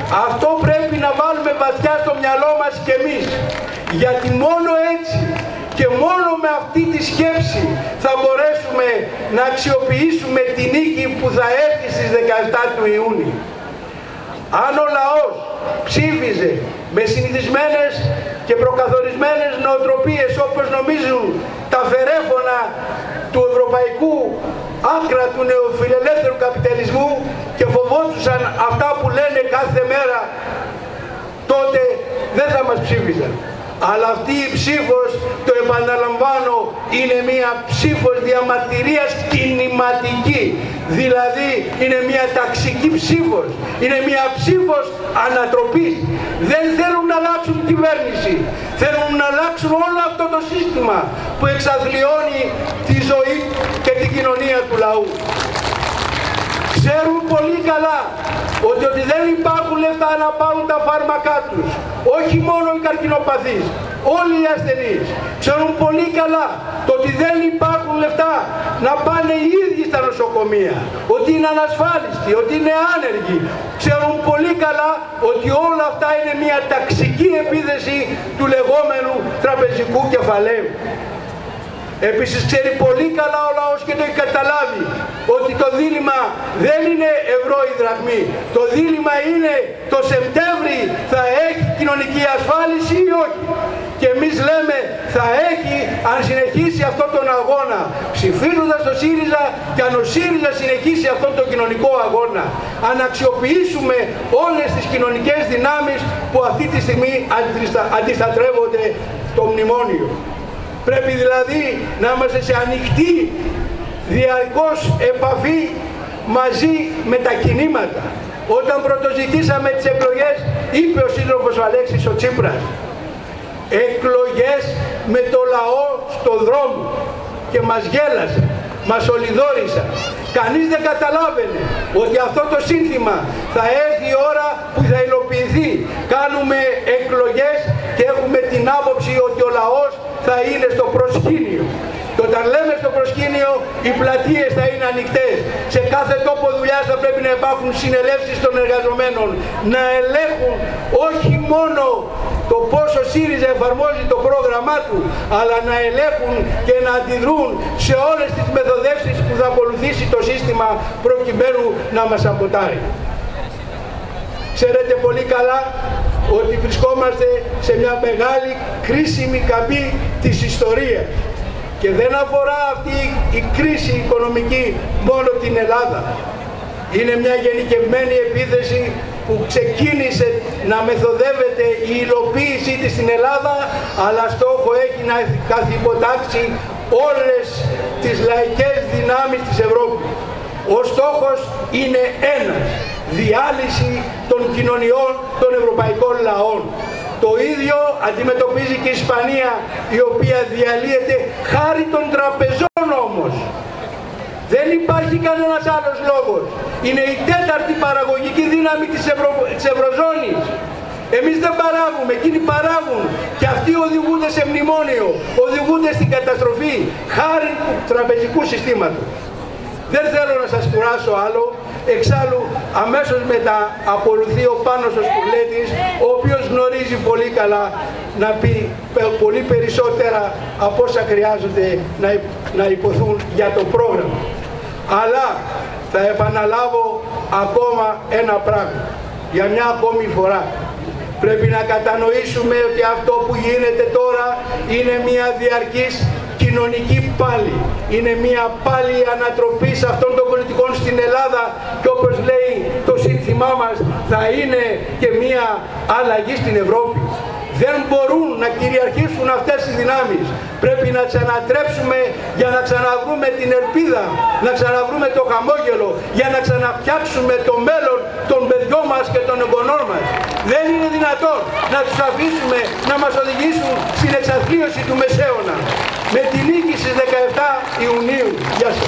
Αυτό πρέπει να βάλουμε βαθιά στο μυαλό μας κι εμείς. Γιατί μόνο έτσι και μόνο με αυτή τη σκέψη θα μπορέσουμε να αξιοποιήσουμε τη νίκη που θα έρθει στις 17 του Ιούνιου. Αν ο λαός ψήφιζε με συνηθισμένες και προκαθορισμένες νοοτροπίες όπως νομίζουν τα φερέφωνα του ευρωπαϊκού άκρα του νεοφιλελεύθερου καπιταλισμού και φοβόντουσαν αυτά που λένε κάθε μέρα, τότε δεν θα μας ψήφιζαν. Αλλά αυτή η ψήφος, το επαναλαμβάνω, είναι μια ψήφος διαμαρτυρίας κινηματική. Δηλαδή είναι μια ταξική ψήφος, είναι μια ψήφος ανατροπής. Δεν θέλουν να αλλάξουν κυβέρνηση, θέλουν να αλλάξουν όλο αυτό το σύστημα που εξαθλιώνει τη ζωή και την κοινωνία του λαού. Ξέρουν πολύ καλά ότι δεν υπάρχουν λεφτά να πάρουν τα φάρμακά τους. Όχι μόνο οι καρκινοπαθείς, όλοι οι ασθενείς. Ξέρουν πολύ καλά ότι δεν υπάρχουν λεφτά να πάνε οι ίδιοι στα νοσοκομεία, ότι είναι ανασφάλιστοι, ότι είναι άνεργοι. Ξέρουν πολύ καλά ότι όλα αυτά είναι μια ταξική επίθεση του λεγόμενου τραπεζικού κεφαλαίου. Επίσης ξέρει πολύ καλά ο λαός και το έχει καταλάβει ότι το δίλημμα δεν είναι ευρώ ή δραχμή. Το δίλημμα είναι το Σεπτέμβρη θα έχει κοινωνική ασφάλιση ή όχι. Και εμείς λέμε θα έχει αν συνεχίσει αυτόν τον αγώνα ψηφίζοντας το ΣΥΡΙΖΑ και αν ο ΣΥΡΙΖΑ συνεχίσει αυτόν τον κοινωνικό αγώνα. Αν αξιοποιήσουμε όλες τις κοινωνικές δυνάμεις που αυτή τη στιγμή αντιστατρεύονται το μνημόνιο. Πρέπει δηλαδή να είμαστε σε ανοιχτή διαρκώς επαφή μαζί με τα κινήματα. Όταν πρωτοζητήσαμε τις εκλογές, είπε ο σύντροφος Αλέξης ο Τσίπρας, εκλογές με το λαό στο δρόμο, και μας γέλασε, μας ολιδόρισε. Κανείς δεν καταλάβαινε ότι αυτό το σύνθημα θα έρθει η ώρα που θα υλοποιηθεί. Κάνουμε εκλογές και έχουμε την άποψη ότι ο λαός θα είναι στο προσκήνιο. Και όταν λέμε στο προσκήνιο, οι πλατείες θα είναι ανοιχτές. Σε κάθε τόπο δουλειάς θα πρέπει να υπάρχουν συνελεύσεις των εργαζομένων, να ελέγχουν όχι μόνο το πόσο ΣΥΡΙΖΑ εφαρμόζει το πρόγραμμά του, αλλά να ελέγχουν και να αντιδρούν σε όλες τις μεθοδεύσεις που θα ακολουθήσει το σύστημα προκειμένου να μας αποτάρει. Ξέρετε πολύ καλά ότι βρισκόμαστε σε μια μεγάλη κρίσιμη καμπή της ιστορίας. Και δεν αφορά αυτή η κρίση οικονομική μόνο την Ελλάδα. Είναι μια γενικευμένη επίθεση που ξεκίνησε να μεθοδεύεται η υλοποίησή της στην Ελλάδα, αλλά στόχο έχει να καθυποτάξει όλες τις λαϊκές δυνάμεις της Ευρώπης. Ο στόχος είναι ένας, διάλυση των κοινωνιών των ευρωπαϊκών λαών. Το ίδιο αντιμετωπίζει και η Ισπανία, η οποία διαλύεται χάρη των τραπεζών όμως. Δεν υπάρχει κανένας άλλος λόγος. Είναι η τέταρτη παραγωγική δύναμη της Ευρωζώνης. Εμείς δεν παράγουμε, εκείνοι παράγουν και αυτοί οδηγούνται σε μνημόνιο, οδηγούνται στην καταστροφή χάρη του τραπεζικού συστήματος. Δεν θέλω να σας κουράσω άλλο, εξάλλου αμέσως μετά ακολουθεί ο Πάνος ο Σκουλέτης, ο οποίος γνωρίζει πολύ καλά να πει πολύ περισσότερα από όσα χρειάζονται να υποθούν για το πρόγραμμα. Αλλά θα επαναλάβω ακόμα ένα πράγμα, για μια ακόμη φορά. Πρέπει να κατανοήσουμε ότι αυτό που γίνεται τώρα είναι μια διαρκής κοινωνική πάλη. Είναι μια πάλη ανατροπής αυτών των πολιτικών στην Ελλάδα και όπως λέει το σύνθημά μας θα είναι και μια αλλαγή στην Ευρώπη. Δεν μπορούν να κυριαρχήσουν αυτές οι δυνάμεις. Πρέπει να τις ανατρέψουμε για να ξαναβρούμε την ελπίδα, να ξαναβρούμε το χαμόγελο, για να ξαναφτιάξουμε το μέλλον των παιδιών μας και των εγγονών μας. Δεν είναι δυνατόν να τους αφήσουμε να μας οδηγήσουν στην εξαθλίωση του μεσαίωνα. Με τη νίκη στις 17 Ιουνίου. Γεια σας.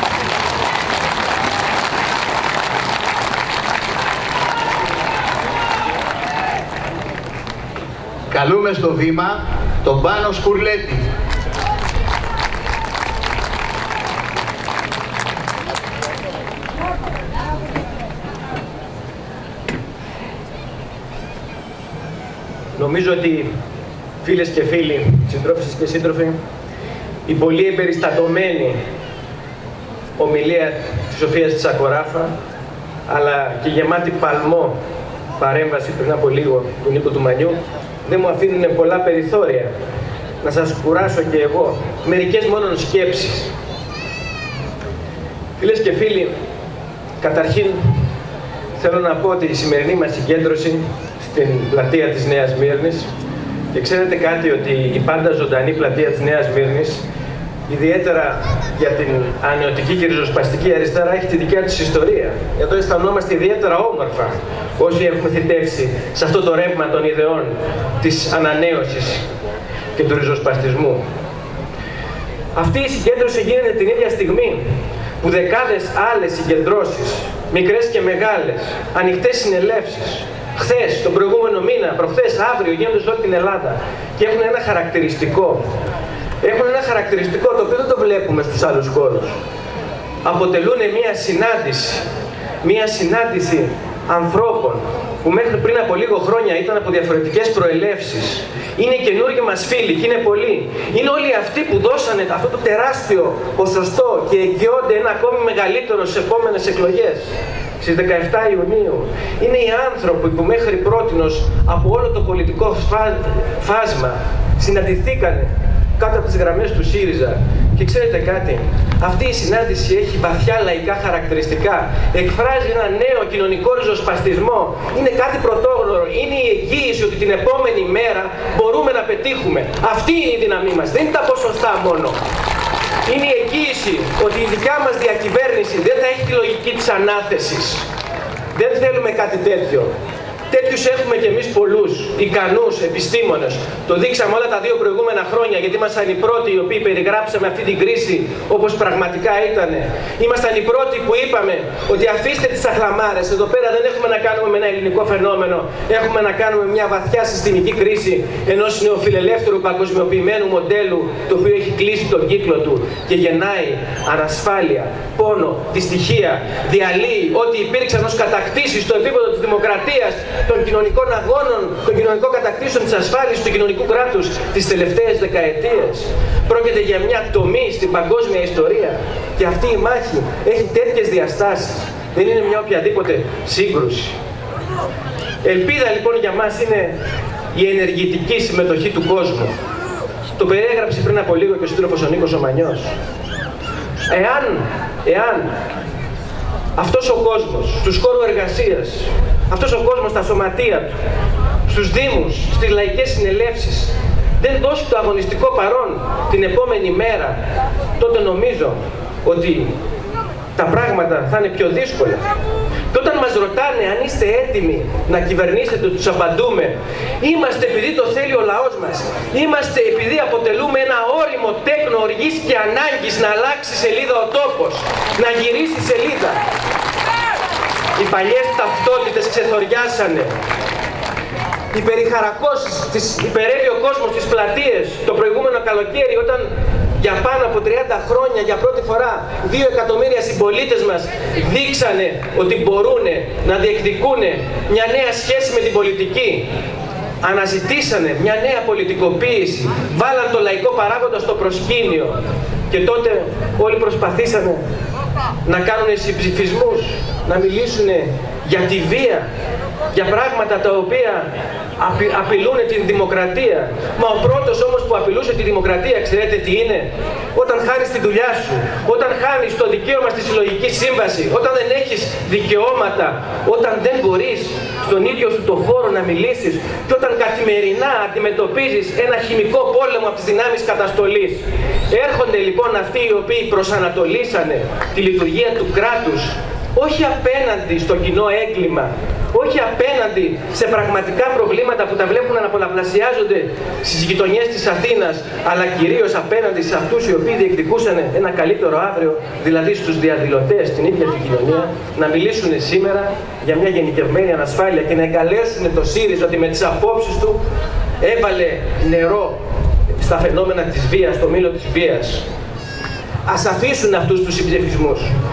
Καλούμε στο βήμα τον Πάνο Σκουρλέτη. Νομίζω ότι, φίλες και φίλοι, συντρόφισσες και σύντροφοι, η πολύ εμπεριστατωμένη ομιλία της Σοφίας της Σακοράφα, αλλά και γεμάτη παλμό παρέμβαση πριν από λίγο του Νίκου του Μανιού, δεν μου αφήνουν πολλά περιθώρια να σας κουράσω και εγώ μερικές μόνον σκέψεις. Φίλες και φίλοι, καταρχήν θέλω να πω ότι η σημερινή μας συγκέντρωση στην πλατεία της Νέας Μύρνης, και ξέρετε κάτι, ότι η πάντα ζωντανή πλατεία της Νέας Μύρνης, ιδιαίτερα για την ανεωτική και ριζοσπαστική αριστερά, έχει τη δικιά της ιστορία. Εδώ αισθανόμαστε ιδιαίτερα όμορφα όσοι έχουμε θητεύσει σε αυτό το ρεύμα των ιδεών της ανανέωσης και του ριζοσπαστισμού. Αυτή η συγκέντρωση γίνεται την ίδια στιγμή που δεκάδες άλλες συγκεντρώσεις, μικρές και μεγάλες, ανοιχτές συνελεύσεις, χθες, τον προηγούμενο μήνα, προχθές, αύριο, γίνονται σε όλη την Ελλάδα και έχουν ένα χαρακτηριστικό. Έχουν ένα χαρακτηριστικό το οποίο δεν το βλέπουμε στους άλλους χώρους. Αποτελούν μία συνάντηση ανθρώπων που μέχρι πριν από λίγο χρόνια ήταν από διαφορετικές προελεύσεις. Είναι οι καινούργοι μας φίλοι και είναι πολλοί. Είναι όλοι αυτοί που δώσανε αυτό το τεράστιο ποσοστό και εγγυώνται ένα ακόμη μεγαλύτερο στις επόμενες εκλογές, στις 17 Ιουνίου. Είναι οι άνθρωποι που μέχρι πρότινος από όλο το πολιτικό φάσμα συναντηθήκανε κάτω από τις γραμμές του ΣΥΡΙΖΑ. Και ξέρετε κάτι, αυτή η συνάντηση έχει βαθιά λαϊκά χαρακτηριστικά. Εκφράζει ένα νέο κοινωνικό ριζοσπαστισμό. Είναι κάτι πρωτόγνωρο. Είναι η εγγύηση ότι την επόμενη μέρα μπορούμε να πετύχουμε. Αυτή είναι η δύναμή μας. Δεν είναι τα ποσοστά μόνο. Είναι η εγγύηση ότι η δικιά μας διακυβέρνηση δεν θα έχει τη λογική της ανάθεσης. Δεν θέλουμε κάτι τέτοιο. Τέτοιους έχουμε κι εμείς πολλούς, ικανούς επιστήμονες. Το δείξαμε όλα τα δύο προηγούμενα χρόνια, γιατί ήμασταν οι πρώτοι οι οποίοι περιγράψαμε αυτή την κρίση όπως πραγματικά ήταν. Ήμασταν οι πρώτοι που είπαμε ότι αφήστε τις αχλαμάρες, εδώ πέρα δεν έχουμε να κάνουμε με ένα ελληνικό φαινόμενο, έχουμε να κάνουμε μια βαθιά συστημική κρίση ενός νεοφιλελεύθερου παγκοσμιοποιημένου μοντέλου, το οποίο έχει κλείσει τον κύκλο του και γεννάει ανασφάλεια, πόνο, δυστυχία, διαλύει ό,τι υπήρξαν ως κατακτήσεις στο επίπεδο της δημοκρατίας, των κοινωνικών αγώνων, των κοινωνικών κατακτήσεων της ασφάλισης του κοινωνικού κράτους τις τελευταίες δεκαετίες. Πρόκειται για μια τομή στην παγκόσμια ιστορία και αυτή η μάχη έχει τέτοιες διαστάσεις. Δεν είναι μια οποιαδήποτε σύγκρουση. Ελπίδα λοιπόν για μας είναι η ενεργητική συμμετοχή του κόσμου. Το περιέγραψε πριν από λίγο και ο σύντροφος ο Νίκος ο Μανιός. Εάν αυτός ο κόσμος, στους χώρους εργασίας, αυτός ο κόσμος στα σωματεία του, στους δήμους, στις λαϊκές συνελεύσεις, δεν δώσει το αγωνιστικό παρόν την επόμενη μέρα, τότε νομίζω ότι τα πράγματα θα είναι πιο δύσκολα. Και όταν μας ρωτάνε αν είστε έτοιμοι να κυβερνήσετε, τους απαντούμε: είμαστε επειδή το θέλει ο λαός μας. Είμαστε επειδή αποτελούμε ένα όριμο τέκνο οργής και ανάγκης να αλλάξει σελίδα ο τόπος, να γυρίσει σελίδα. Οι παλιές ταυτότητες ξεθοριάσανε. Οι περιχαρακώσεις, υπερεύει ο κόσμος στις πλατείες το προηγούμενο καλοκαίρι, όταν για πάνω από 30 χρόνια για πρώτη φορά 2 εκατομμύρια συμπολίτες μας δείξανε ότι μπορούν να διεκδικούν μια νέα σχέση με την πολιτική. Αναζητήσανε μια νέα πολιτικοποίηση, βάλαν το λαϊκό παράγοντα στο προσκήνιο και τότε όλοι προσπαθήσανε να κάνουν συμψηφισμούς, να μιλήσουν για τη βία, για πράγματα τα οποία απειλούν την δημοκρατία. Μα ο πρώτος όμως που απειλούσε τη δημοκρατία, ξέρετε τι είναι? Όταν χάνεις τη δουλειά σου, όταν χάνεις το δικαίωμα στη συλλογική σύμβαση, όταν δεν έχεις δικαιώματα, όταν δεν μπορείς στον ίδιο σου το χώρο να μιλήσεις και όταν καθημερινά αντιμετωπίζεις ένα χημικό πόλεμο από τις δυνάμεις καταστολής. Έρχονται λοιπόν αυτοί οι οποίοι προσανατολίσανε τη λειτουργία του κράτους, όχι απέναντι στο κοινό έγκλημα, όχι απέναντι σε πραγματικά προβλήματα που τα βλέπουν να πολλαπλασιάζονται στις γειτονιές της Αθήνας, αλλά κυρίως απέναντι σε αυτούς οι οποίοι διεκδικούσαν ένα καλύτερο αύριο, δηλαδή στους διαδηλωτές στην ίδια την κοινωνία, να μιλήσουν σήμερα για μια γενικευμένη ανασφάλεια και να εγκαλέσουν το ΣΥΡΙΖΑ ότι με τις απόψεις του έβαλε νερό στα φαινόμενα της βίας, στο μήλο της βίας. Ας αφήσουν αυτούς τους συμψηφισμούς.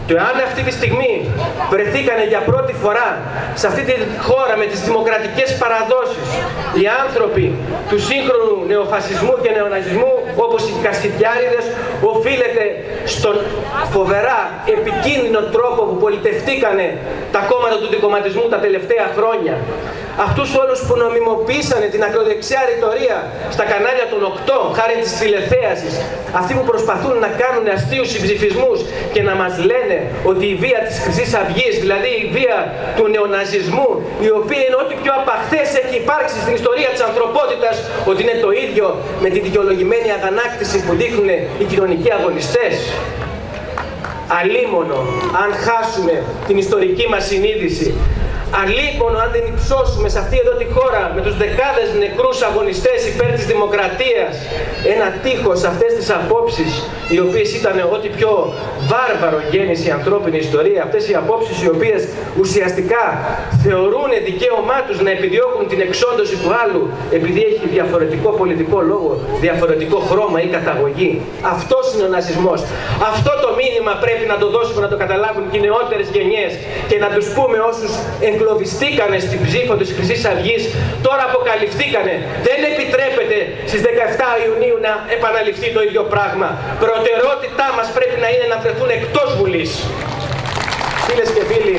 Το εάν αυτή τη στιγμή βρεθήκανε για πρώτη φορά σε αυτή τη χώρα με τις δημοκρατικές παραδόσεις οι άνθρωποι του σύγχρονου νεοφασισμού και νεοναζισμού όπως οι κασιτιάριδες, οφείλεται στον φοβερά επικίνδυνο τρόπο που πολιτευτήκανε τα κόμματα του δικομματισμού τα τελευταία χρόνια. Αυτούς όλους που νομιμοποίησανε την ακροδεξιά ρητορία στα κανάλια των 8 χάρη της τηλεθέασης, αυτοί που προσπαθούν να κάνουν αστείους συμψηφισμούς και να μας λένε ότι η βία της Χρυσής Αυγής, δηλαδή η βία του νεοναζισμού, η οποία είναι ό,τι πιο απαχθές έχει υπάρξει στην ιστορία της ανθρωπότητας, ότι είναι το ίδιο με τη δικαιολογημένη αγανάκτηση που δείχνουν οι κοινωνικοί αγωνιστές. Αλίμονο αν χάσουμε την ιστορική μας συνείδηση. Αλίμονο αν δεν υψώσουμε σε αυτή εδώ τη χώρα με τους δεκάδες νεκρούς αγωνιστές υπέρ της δημοκρατίας ένα τείχος σε αυτές τις απόψεις οι οποίες ήταν ό,τι πιο βάρβαρο γέννησε η ανθρώπινη ιστορία, αυτές οι απόψεις οι οποίες ουσιαστικά θεωρούν δικαίωμά τους να επιδιώκουν την εξόντωση του άλλου επειδή έχει διαφορετικό πολιτικό λόγο, διαφορετικό χρώμα ή καταγωγή. Αυτός είναι ο ναζισμός. Αυτό το μήνυμα πρέπει να το δώσουμε να το καταλάβουν και οι νεότερες γενιές και να τους πούμε όσους εγκλωβιστήκανε στην ψήφο της Χρυσής Αυγής, τώρα αποκαλυφθήκανε. Δεν επιτρέπεται στις 17 Ιουνίου να επαναληφθεί το ίδιο πράγμα. Προτεραιότητά μας πρέπει να είναι να βρεθούν εκτός Βουλής. Φίλες και φίλοι,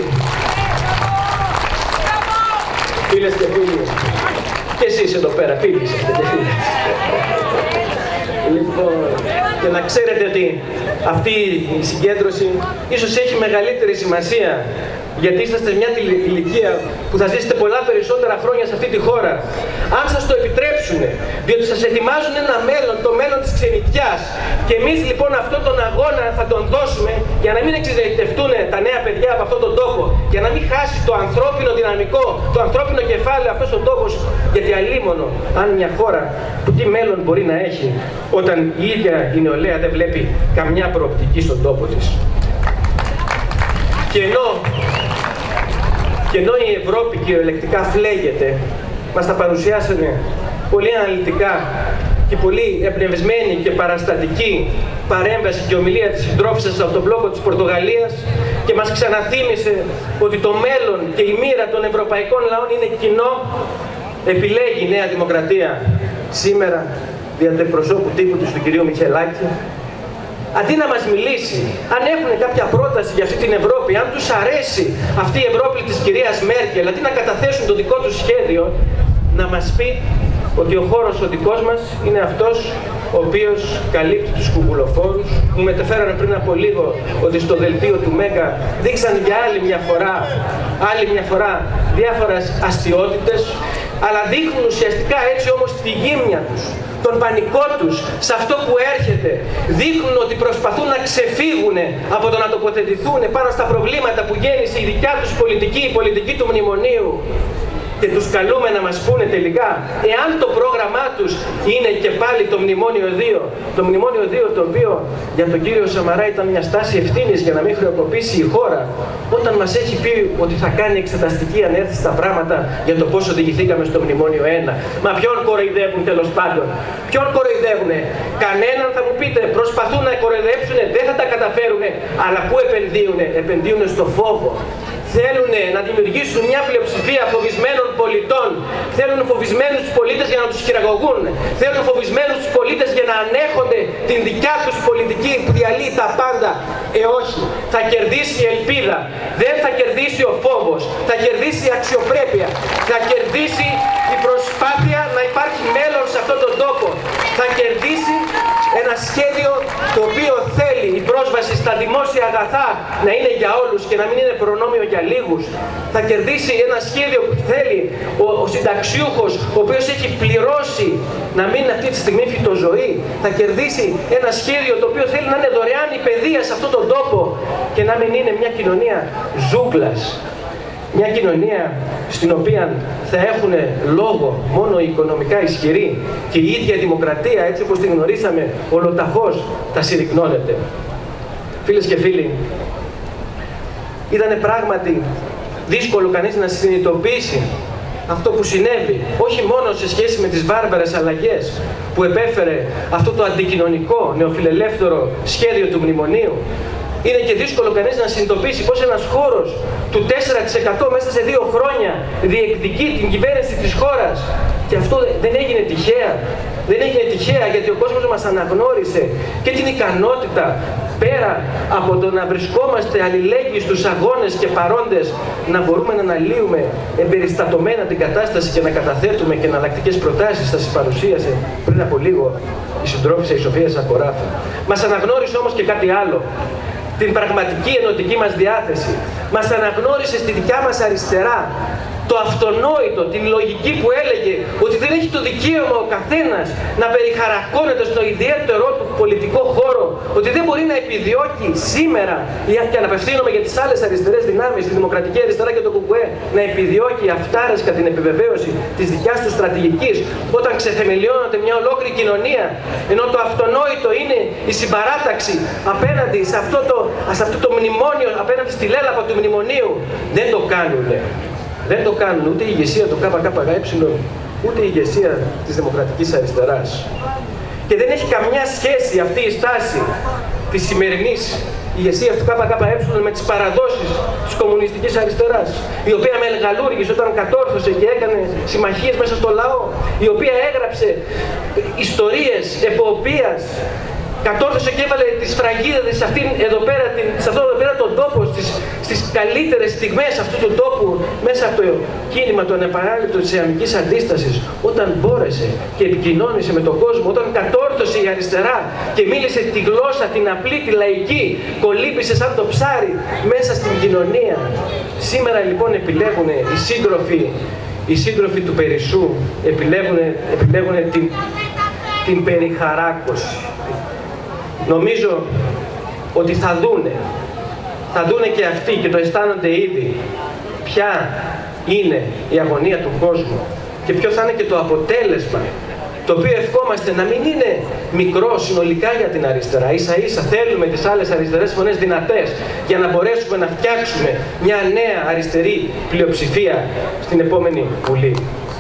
και εσείς εδώ πέρα, φίλοι είσαστε και φίλες. Λοιπόν, και να ξέρετε ότι αυτή η συγκέντρωση ίσως έχει μεγαλύτερη σημασία γιατί είσαστε μια ηλικία που θα ζήσετε πολλά περισσότερα χρόνια σε αυτή τη χώρα. Αν σας το επιτρέψουν, διότι σας ετοιμάζουν ένα μέλλον, το μέλλον της ξενιτιάς. Και εμείς λοιπόν αυτόν τον αγώνα θα τον δώσουμε για να μην εξειδικευτούν τα νέα παιδιά από αυτόν τον τόπο, για να μην χάσει το ανθρώπινο δυναμικό, το ανθρώπινο κεφάλαιο αυτός ο τόπος. Γιατί αλίμονο αν μια χώρα που τι μέλλον μπορεί να έχει όταν η ίδια η νεολαία δεν βλέπει καμιά προοπτική στον τόπο της. Και ενώ η Ευρώπη κυριολεκτικά φλέγεται, μας τα παρουσιάσανε πολύ αναλυτικά και πολύ εμπνευσμένη και παραστατική παρέμβαση και ομιλία της συντρόφισσας από τον μπλόκο της Πορτογαλίας και μας ξαναθύμισε ότι το μέλλον και η μοίρα των ευρωπαϊκών λαών είναι κοινό, επιλέγει η Νέα Δημοκρατία σήμερα δια του εκπροσώπου τύπου του κυρίου Μητσελάκη. Αντί να μας μιλήσει, αν έχουν κάποια πρόταση για αυτή την Ευρώπη, αν τους αρέσει αυτή η Ευρώπη της κυρίας Μέρκελ, αντί να καταθέσουν το δικό τους σχέδιο, να μας πει ότι ο χώρος ο δικός μας είναι αυτός ο οποίος καλύπτει τους κουκουλοφόρους. Μου μεταφέρανε πριν από λίγο ότι στο δελτίο του Μέγκα δείξαν για άλλη μια φορά διάφορες αστιότητες, αλλά δείχνουν ουσιαστικά έτσι όμως τη γύμνια τους, τον πανικό τους σε αυτό που έρχεται. Δείχνουν ότι προσπαθούν να ξεφύγουν από το να τοποθετηθούν πάνω στα προβλήματα που γέννησε η δικιά τους πολιτική, η πολιτική του μνημονίου. Και τους καλούμε να μας πούνε τελικά εάν το πρόγραμμά τους είναι και πάλι το Μνημόνιο 2. Το Μνημόνιο 2 το οποίο για τον κύριο Σαμαρά ήταν μια στάση ευθύνης για να μην χρεοκοπήσει η χώρα, όταν μας έχει πει ότι θα κάνει εξεταστική αν έρθει στα πράγματα για το πώς οδηγηθήκαμε στο Μνημόνιο 1. Μα ποιον κοροϊδεύουν τέλος πάντων? Ποιον κοροϊδεύουνε? Κανέναν, θα μου πείτε. Προσπαθούν να κοροϊδέψουνε, δεν θα τα καταφέρουνε. Αλλά πού επενδύουνε? Επενδύουνε στο φόβο. Θέλουν να δημιουργήσουν μια πλειοψηφία φοβισμένων πολιτών. Θέλουν φοβισμένους τους πολίτες για να τους χειραγωγούν. Θέλουν φοβισμένους τους πολίτες για να ανέχονται την δικιά τους πολιτική που διαλύει τα πάντα. Όχι. Θα κερδίσει η ελπίδα. Δεν θα κερδίσει ο φόβος. Θα κερδίσει η αξιοπρέπεια. Θα κερδίσει η προσπάθεια να υπάρχει μέλλον σε αυτόν τον τόπο. Θα κερδίσει ένα σχέδιο το οποίο θέλει η πρόσβαση στα δημόσια αγαθά να είναι για όλους και να μην είναι προνόμιο για λίγους. Θα κερδίσει ένα σχέδιο που θέλει ο συνταξιούχος, ο οποίος έχει πληρώσει να μείνει αυτή τη στιγμή φυτοζωή. Θα κερδίσει ένα σχέδιο το οποίο θέλει να είναι δωρεάν η παιδεία σε αυτόν τον τόπο και να μην είναι μια κοινωνία ζούγκλας. Μια κοινωνία στην οποία θα έχουν λόγο μόνο οι οικονομικά ισχυροί και η ίδια δημοκρατία έτσι όπως την γνωρίσαμε ολοταχώς θα συρρυκνώνεται. Φίλες και φίλοι, ήταν πράγματι δύσκολο κανείς να συνειδητοποιήσει αυτό που συνέβη, όχι μόνο σε σχέση με τις βάρβαρες αλλαγές που επέφερε αυτό το αντικοινωνικό νεοφιλελεύθερο σχέδιο του μνημονίου, είναι και δύσκολο κανείς να συνειδητοποιήσει πως ένας χώρος του 4% μέσα σε 2 χρόνια διεκδικεί την κυβέρνηση της χώρας. Και αυτό δεν έγινε τυχαία. Δεν έγινε τυχαία, γιατί ο κόσμος μας αναγνώρισε και την ικανότητα, πέρα από το να βρισκόμαστε αλληλέγγυοι στους αγώνες και παρόντες, να μπορούμε να αναλύουμε εμπεριστατωμένα την κατάσταση και να καταθέτουμε και εναλλακτικές προτάσεις. Θα σας παρουσίασε πριν από λίγο η συντρόφισσα η Σοφία Σακοράφα. Μας αναγνώρισε όμως και κάτι άλλο. Την πραγματική ενωτική μας διάθεση. Μας αναγνώρισε στη δικιά μας αριστερά το αυτονόητο, την λογική που έλεγε ότι δεν έχει το δικαίωμα ο καθένας να περιχαρακώνεται στο ιδιαίτερό του πολιτικό χώρο, ότι δεν μπορεί να επιδιώκει σήμερα, και αναπευθύνομαι για τις άλλες αριστερές δυνάμεις, τη Δημοκρατική Αριστερά και το ΚΚΕ, να επιδιώκει αυτάρεσκα την επιβεβαίωση της δικιάς του στρατηγικής, όταν ξεθεμελιώνεται μια ολόκληρη κοινωνία, ενώ το αυτονόητο είναι η συμπαράταξη απέναντι σε αυτό το μνημόνιο, απέναντι στη λέλαπα του μνημονίου. Δεν το κάνουν. Δεν το κάνουν ούτε η ηγεσία του ΚΚΕ, ούτε η ηγεσία της Δημοκρατικής Αριστεράς. Και δεν έχει καμιά σχέση αυτή η στάση της σημερινής ηγεσίας του ΚΚΕ με τις παραδόσεις της κομμουνιστικής αριστεράς, η οποία μεγαλούργησε όταν κατόρθωσε και έκανε συμμαχίες μέσα στο λαό, η οποία έγραψε ιστορίες εποπίας, κατόρθωσε και έβαλε τις φραγίδες σε αυτόν εδώ πέρα τον τόπο, στις καλύτερες στιγμές αυτού του τόπου, μέσα από το κίνημα του ανεπαράλληλου της ιαμικής αντίστασης, όταν μπόρεσε και επικοινώνησε με τον κόσμο, όταν κατόρθωσε η αριστερά και μίλησε τη γλώσσα, την απλή, τη λαϊκή, κολύμπησε σαν το ψάρι μέσα στην κοινωνία. Σήμερα λοιπόν επιλέγουν οι σύντροφοι του Περισσού, επιλέγουν την περιχαράκωση. Νομίζω ότι θα δούνε και αυτοί και το αισθάνονται ήδη ποια είναι η αγωνία του κόσμου και ποιο θα είναι και το αποτέλεσμα, το οποίο ευχόμαστε να μην είναι μικρό συνολικά για την αριστερά. Ίσα ίσα θέλουμε τις άλλες αριστερές φωνές δυνατές για να μπορέσουμε να φτιάξουμε μια νέα αριστερή πλειοψηφία στην επόμενη Βουλή.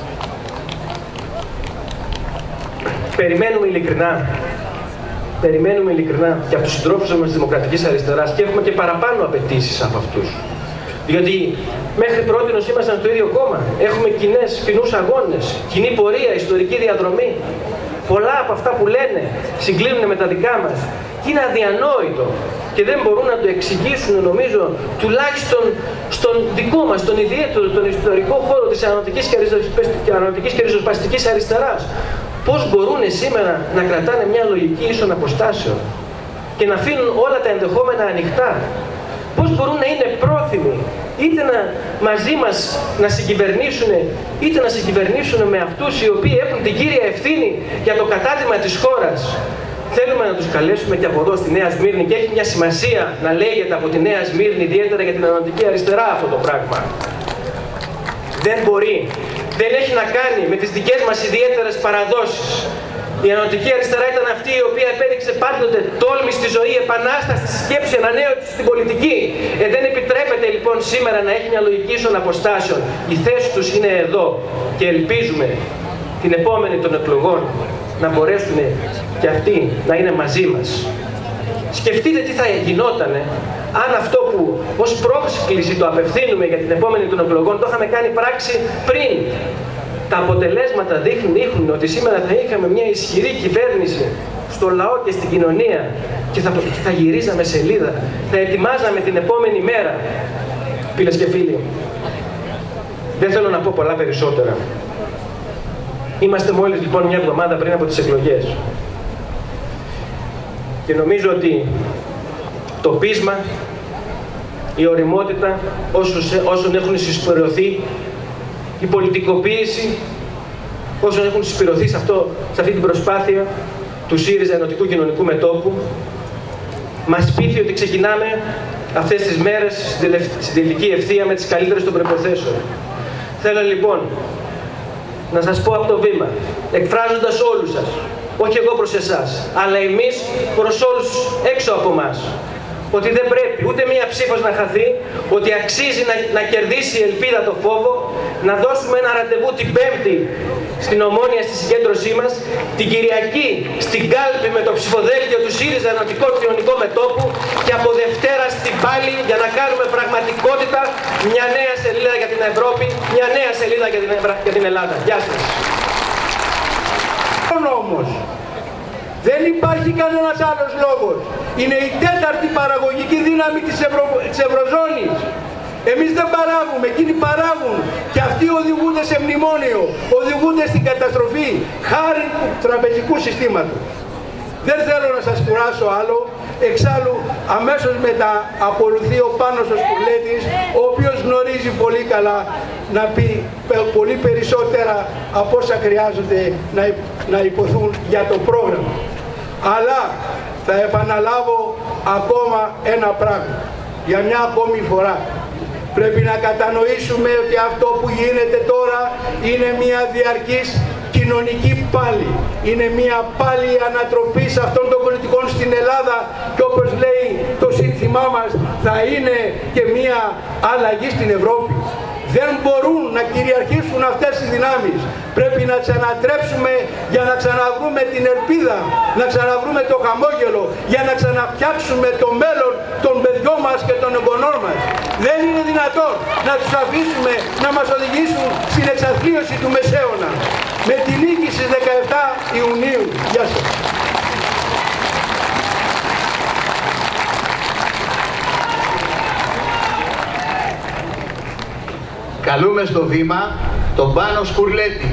Περιμένουμε ειλικρινά και από τους συντρόφους μας της Δημοκρατικής Αριστεράς και έχουμε και παραπάνω απαιτήσεις από αυτούς. Διότι μέχρι πρότινος ήμασταν στο ίδιο κόμμα. Έχουμε κοινούς αγώνες, κοινή πορεία, ιστορική διαδρομή. Πολλά από αυτά που λένε συγκλίνουν με τα δικά μας. Και είναι αδιανόητο και δεν μπορούν να το εξηγήσουν, νομίζω, τουλάχιστον στον δικό μας, τον ιδιαίτερο, τον ιστορικό χώρο της ανατολικής και ριζοσπαστικής αριστεράς. Πώς μπορούν σήμερα να κρατάνε μια λογική ίσων αποστάσεων και να αφήνουν όλα τα ενδεχόμενα ανοιχτά. Πώς μπορούν να είναι πρόθυμοι είτε μαζί μας να συγκυβερνήσουν, είτε να συγκυβερνήσουν με αυτούς οι οποίοι έχουν την κύρια ευθύνη για το κατάτημα της χώρας. Θέλουμε να τους καλέσουμε και από εδώ στη Νέα Σμύρνη και έχει μια σημασία να λέγεται από τη Νέα Σμύρνη, ιδιαίτερα για την ανατολική αριστερά αυτό το πράγμα. Δεν μπορεί. Δεν έχει να κάνει με τις δικές μας ιδιαίτερες παραδόσεις. Η ανατολική αριστερά ήταν αυτή η οποία επέδειξε πάντοτε τόλμη στη ζωή, επανάσταση στη σκέψη, ανανέωση στην πολιτική. Δεν επιτρέπεται λοιπόν σήμερα να έχει μια λογική ίσων αποστάσεων. Η θέση τους είναι εδώ και ελπίζουμε την επόμενη των εκλογών να μπορέσουν και αυτοί να είναι μαζί μας. Σκεφτείτε τι θα γινότανε αν αυτό που ως πρόσκληση το απευθύνουμε για την επόμενη των εκλογών το είχαμε κάνει πράξη πριν. Τα αποτελέσματα δείχνουν ότι σήμερα θα είχαμε μια ισχυρή κυβέρνηση στο λαό και στην κοινωνία και θα γυρίζαμε σελίδα, θα ετοιμάζαμε την επόμενη μέρα. Φίλες και φίλοι, δεν θέλω να πω πολλά περισσότερα. Είμαστε μόλις λοιπόν μια εβδομάδα πριν από τις εκλογές. Και νομίζω ότι το πείσμα, η ωριμότητα όσων έχουν συσπηρωθεί, η πολιτικοποίηση όσων έχουν συσπηρωθεί σε αυτή την προσπάθεια του ΣΥΡΙΖΑ Ενωτικού Κοινωνικού Μετώπου μας πείθει ότι ξεκινάμε αυτές τις μέρες στην τελική ευθεία με τις καλύτερες των προϋποθέσεων. Θέλω λοιπόν να σας πω από το βήμα, εκφράζοντας όλους σας, όχι εγώ προς εσάς, αλλά εμείς προς όλους έξω από εμάς, ότι δεν πρέπει ούτε μία ψήφος να χαθεί, ότι αξίζει να κερδίσει η ελπίδα το φόβο, να δώσουμε ένα ραντεβού την Πέμπτη στην Ομόνια στη συγκέντρωσή μας, την Κυριακή στην κάλπη με το ψηφοδέλτιο του ΣΥΡΙΖΑ Ενωτικό Κοινωνικό Μετώπου και από Δευτέρα μια νέα σελίδα για την Ευρώπη, μια νέα σελίδα για την Ελλάδα. Γεια σας. Όμως, δεν υπάρχει κανένας άλλος λόγος. Είναι η τέταρτη παραγωγική δύναμη της Ευρωζώνης. Εμείς δεν παράγουμε, εκείνοι παράγουν και αυτοί οδηγούνται σε μνημόνιο, οδηγούνται στην καταστροφή χάρη του τραπεζικού συστήματος. Δεν θέλω να σας κουράσω άλλο, εξάλλου αμέσως μετά ακολουθεί ο Πάνος ο Σκουρλέτης, ο οποίος γνωρίζει πολύ καλά να πει πολύ περισσότερα από όσα χρειάζονται να υποθούν για το πρόγραμμα. Αλλά θα επαναλάβω ακόμα ένα πράγμα, για μια ακόμη φορά. Πρέπει να κατανοήσουμε ότι αυτό που γίνεται τώρα είναι μια διαρκής κοινωνική πάλη. Είναι μια πάλη ανατροπής αυτών των πολιτικών στην Ελλάδα και όπως λέει το σύνθημά μας θα είναι και μια αλλαγή στην Ευρώπη. Δεν μπορούν να κυριαρχήσουν αυτές οι δυνάμεις. Πρέπει να τις ανατρέψουμε για να ξαναβρούμε την ελπίδα, να ξαναβρούμε το χαμόγελο, για να ξαναφτιάξουμε το μέλλον των παιδιών μας και των εγγονών μας. Δεν είναι δυνατόν να τους αφήσουμε να μας οδηγήσουν στην εξαθλίωση του μεσαίωνα. Με τη νίκη στις 17 Ιουνίου. Γεια σας. Καλούμε στο βήμα τον Πάνο Σκουρλέτη.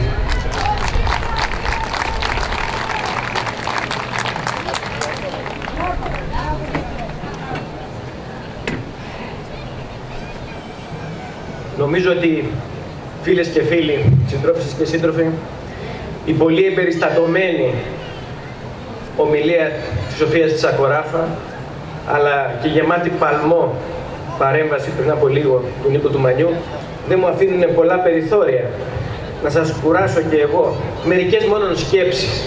Νομίζω ότι φίλες και φίλοι, συντρόφισσες και σύντροφοι, η πολύ εμπεριστατωμένη ομιλία της Σοφίας της Ακοράφα, αλλά και γεμάτη παλμό παρέμβαση πριν από λίγο του Νίκου του Μανιού, δεν μου αφήνουν πολλά περιθώρια να σας κουράσω και εγώ. Μερικές μόνο σκέψεις.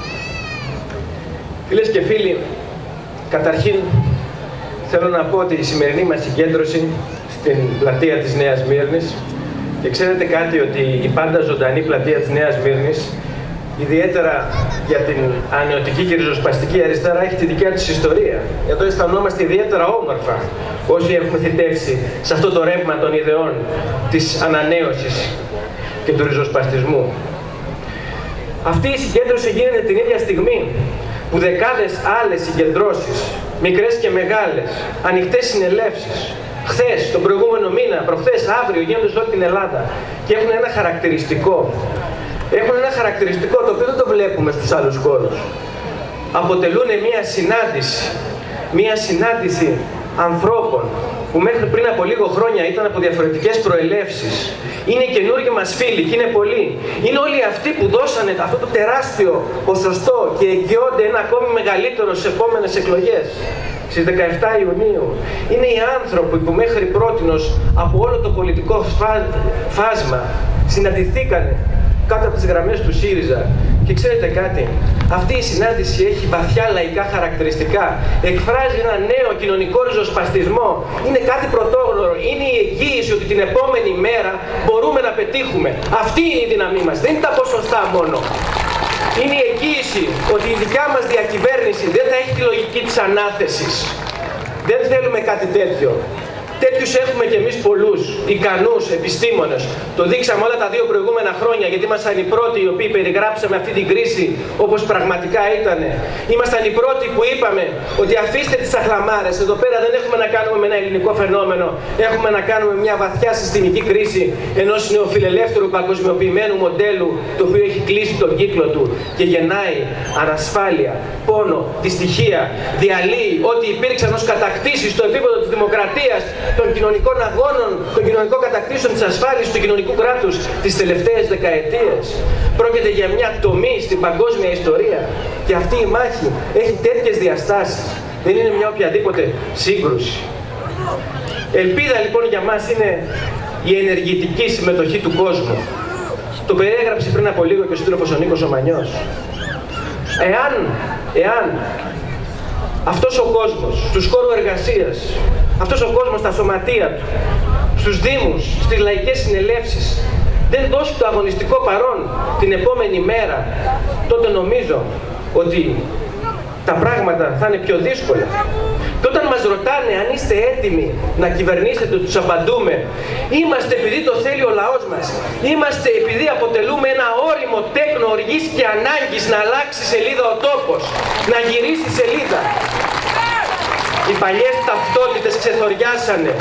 Φίλες και φίλοι, καταρχήν θέλω να πω ότι η σημερινή μας συγκέντρωση στην πλατεία της Νέας Σμύρνης, και ξέρετε κάτι, ότι η πάντα ζωντανή πλατεία της Νέας Σμύρνης, ιδιαίτερα για την ανεωτική και ριζοσπαστική αριστερά, έχει τη δικιά της ιστορία. Εδώ αισθανόμαστε ιδιαίτερα όμορφα όσοι έχουμε θητεύσει σε αυτό το ρεύμα των ιδεών της ανανέωσης και του ριζοσπαστισμού. Αυτή η συγκέντρωση γίνεται την ίδια στιγμή που δεκάδες άλλες συγκεντρώσεις, μικρές και μεγάλες, ανοιχτές συνελεύσεις, χθες, τον προηγούμενο μήνα, προχθές, αύριο, γίνονται σε όλη την Ελλάδα και έχουν ένα χαρακτηριστικό. Έχουν ένα χαρακτηριστικό το οποίο δεν το βλέπουμε στους άλλους χώρους. Αποτελούν μια συνάντηση ανθρώπων που μέχρι πριν από λίγο χρόνια ήταν από διαφορετικές προελεύσεις. Είναι οι καινούργοι μας φίλοι και είναι πολλοί. Είναι όλοι αυτοί που δώσανε αυτό το τεράστιο ποσοστό και εγγυώνται ένα ακόμη μεγαλύτερο στις επόμενες εκλογές. Στις 17 Ιουνίου. Είναι οι άνθρωποι που μέχρι πρότινος από όλο το πολιτικό φάσμα συναντηθήκανε κάτω από τις γραμμές του ΣΥΡΙΖΑ. Και ξέρετε κάτι, αυτή η συνάντηση έχει βαθιά λαϊκά χαρακτηριστικά. Εκφράζει ένα νέο κοινωνικό ριζοσπαστισμό. Είναι κάτι πρωτόγνωρο. Είναι η εγγύηση ότι την επόμενη μέρα μπορούμε να πετύχουμε. Αυτή είναι η δύναμή μας. Δεν είναι τα ποσοστά μόνο. Είναι η εγγύηση ότι η δικιά μας διακυβέρνηση δεν θα έχει τη λογική της ανάθεσης. Δεν θέλουμε κάτι τέτοιο. Τέτοιους έχουμε κι εμείς πολλούς, ικανούς επιστήμονες. Το δείξαμε όλα τα δύο προηγούμενα χρόνια, γιατί ήμασταν οι πρώτοι οι οποίοι περιγράψαμε αυτή την κρίση όπως πραγματικά ήταν. Ήμασταν οι πρώτοι που είπαμε ότι αφήστε τις αχλαμάρες, εδώ πέρα δεν έχουμε να κάνουμε με ένα ελληνικό φαινόμενο, έχουμε να κάνουμε μια βαθιά συστημική κρίση ενός νεοφιλελεύθερου παγκοσμιοποιημένου μοντέλου, το οποίο έχει κλείσει τον κύκλο του και γεννάει ανασφάλεια, πόνο, δυστυχία, διαλύει ό,τι υπήρξαν ως κατακτήσεις στο επίπεδο της δημοκρατίας, των κοινωνικών αγώνων, των κοινωνικών κατακτήσεων της ασφάλειας του κοινωνικού κράτους τις τελευταίες δεκαετίες. Πρόκειται για μια τομή στην παγκόσμια ιστορία και αυτή η μάχη έχει τέτοιες διαστάσεις. Δεν είναι μια οποιαδήποτε σύγκρουση. Ελπίδα λοιπόν για μας είναι η ενεργητική συμμετοχή του κόσμου. Το περιέγραψε πριν από λίγο και ο σύντροφος ο Νίκος ο Μανιός. Εάν αυτός ο κόσμος, στους χώρους εργασίας, αυτός ο κόσμος στα σωματεία του, στους δήμους, στις λαϊκές συνελεύσεις, δεν δώσει το αγωνιστικό παρόν την επόμενη μέρα, τότε νομίζω ότι τα πράγματα θα είναι πιο δύσκολα. Και όταν μας ρωτάνε αν είστε έτοιμοι να κυβερνήσετε, τους απαντούμε: είμαστε επειδή το θέλει ο λαός μας. Είμαστε επειδή αποτελούμε ένα ώριμο τέκνο οργής και ανάγκης να αλλάξει σελίδα ο τόπος, να γυρίσει σελίδα. Οι παλιές ταυτότητες ξεθοριάσανε.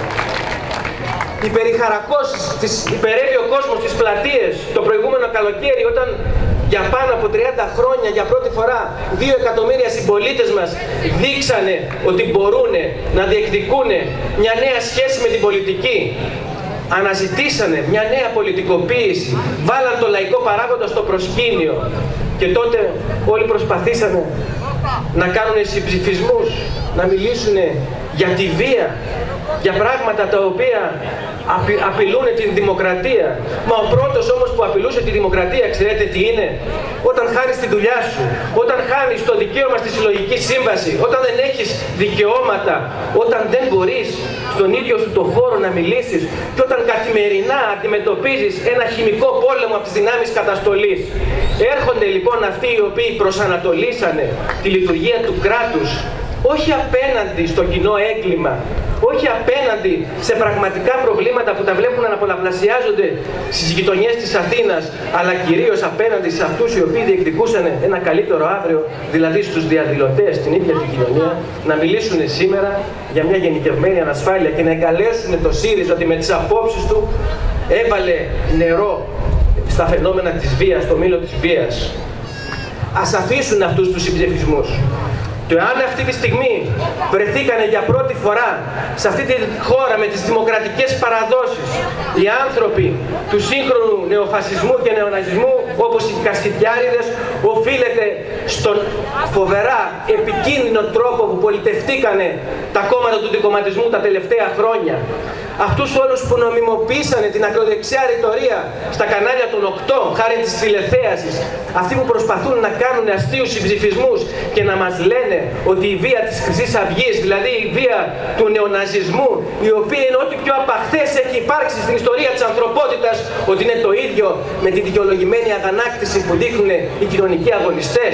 Οι περιχαρακώσεις, υπερεύει ο κόσμος στις πλατείες το προηγούμενο καλοκαίρι, όταν για πάνω από 30 χρόνια για πρώτη φορά 2 εκατομμύρια συμπολίτες μας δείξανε ότι μπορούν να διεκδικούν μια νέα σχέση με την πολιτική. Αναζητήσανε μια νέα πολιτικοποίηση, βάλαν το λαϊκό παράγοντα στο προσκήνιο και τότε όλοι προσπαθήσανε να κάνουν συμψηφισμούς, να μιλήσουν για τη βία, για πράγματα τα οποία απειλούν την δημοκρατία. Μα ο πρώτος όμως που απειλούσε τη δημοκρατία, ξέρετε τι είναι? Όταν χάνεις τη δουλειά σου, όταν χάνεις το δικαίωμα στη συλλογική σύμβαση, όταν δεν έχεις δικαιώματα, όταν δεν μπορείς στον ίδιο σου το χώρο να μιλήσεις και όταν καθημερινά αντιμετωπίζεις ένα χημικό πόλεμο από τις δυνάμεις καταστολής. Έρχονται λοιπόν αυτοί οι οποίοι προσανατολίσανε τη λειτουργία του κράτους, όχι απέναντι στο κοινό έγκλημα, όχι απέναντι σε πραγματικά προβλήματα που τα βλέπουν να πολλαπλασιάζονται στις γειτονιές της Αθήνας, αλλά κυρίως απέναντι σε αυτούς οι οποίοι διεκδικούσαν ένα καλύτερο αύριο, δηλαδή στους διαδηλωτές, στην ίδια την κοινωνία, να μιλήσουν σήμερα για μια γενικευμένη ανασφάλεια και να εγκαλέσουν το ΣΥΡΙΖΑ ότι με τις απόψεις του έβαλε νερό στα φαινόμενα της βίας, στο μήλο της βίας. Ας αφήσουν αυτούς τους συμψηφισμούς. Και αν αυτή τη στιγμή βρεθήκανε για πρώτη φορά σε αυτή τη χώρα με τις δημοκρατικές παραδόσεις οι άνθρωποι του σύγχρονου νεοφασισμού και νεοναζισμού, όπως οι κασιτιάριδες, οφείλεται στον φοβερά επικίνδυνο τρόπο που πολιτευτήκανε τα κόμματα του δικομματισμού τα τελευταία χρόνια. Αυτούς όλους που νομιμοποίησανε την ακροδεξιά ρητορία στα κανάλια των 8, χάρη της τηλεθέασης, αυτοί που προσπαθούν να κάνουν αστείους συμψηφισμούς και να μας λένε ότι η βία της Χρυσής Αυγής, δηλαδή η βία του νεοναζισμού, η οποία είναι ό,τι πιο απαχθές έχει υπάρξει στην ιστορία της ανθρωπότητας, ότι είναι το ίδιο με τη δικαιολογημένη αγανάκτηση που δείχνουν οι κοινωνικοί αγωνιστές.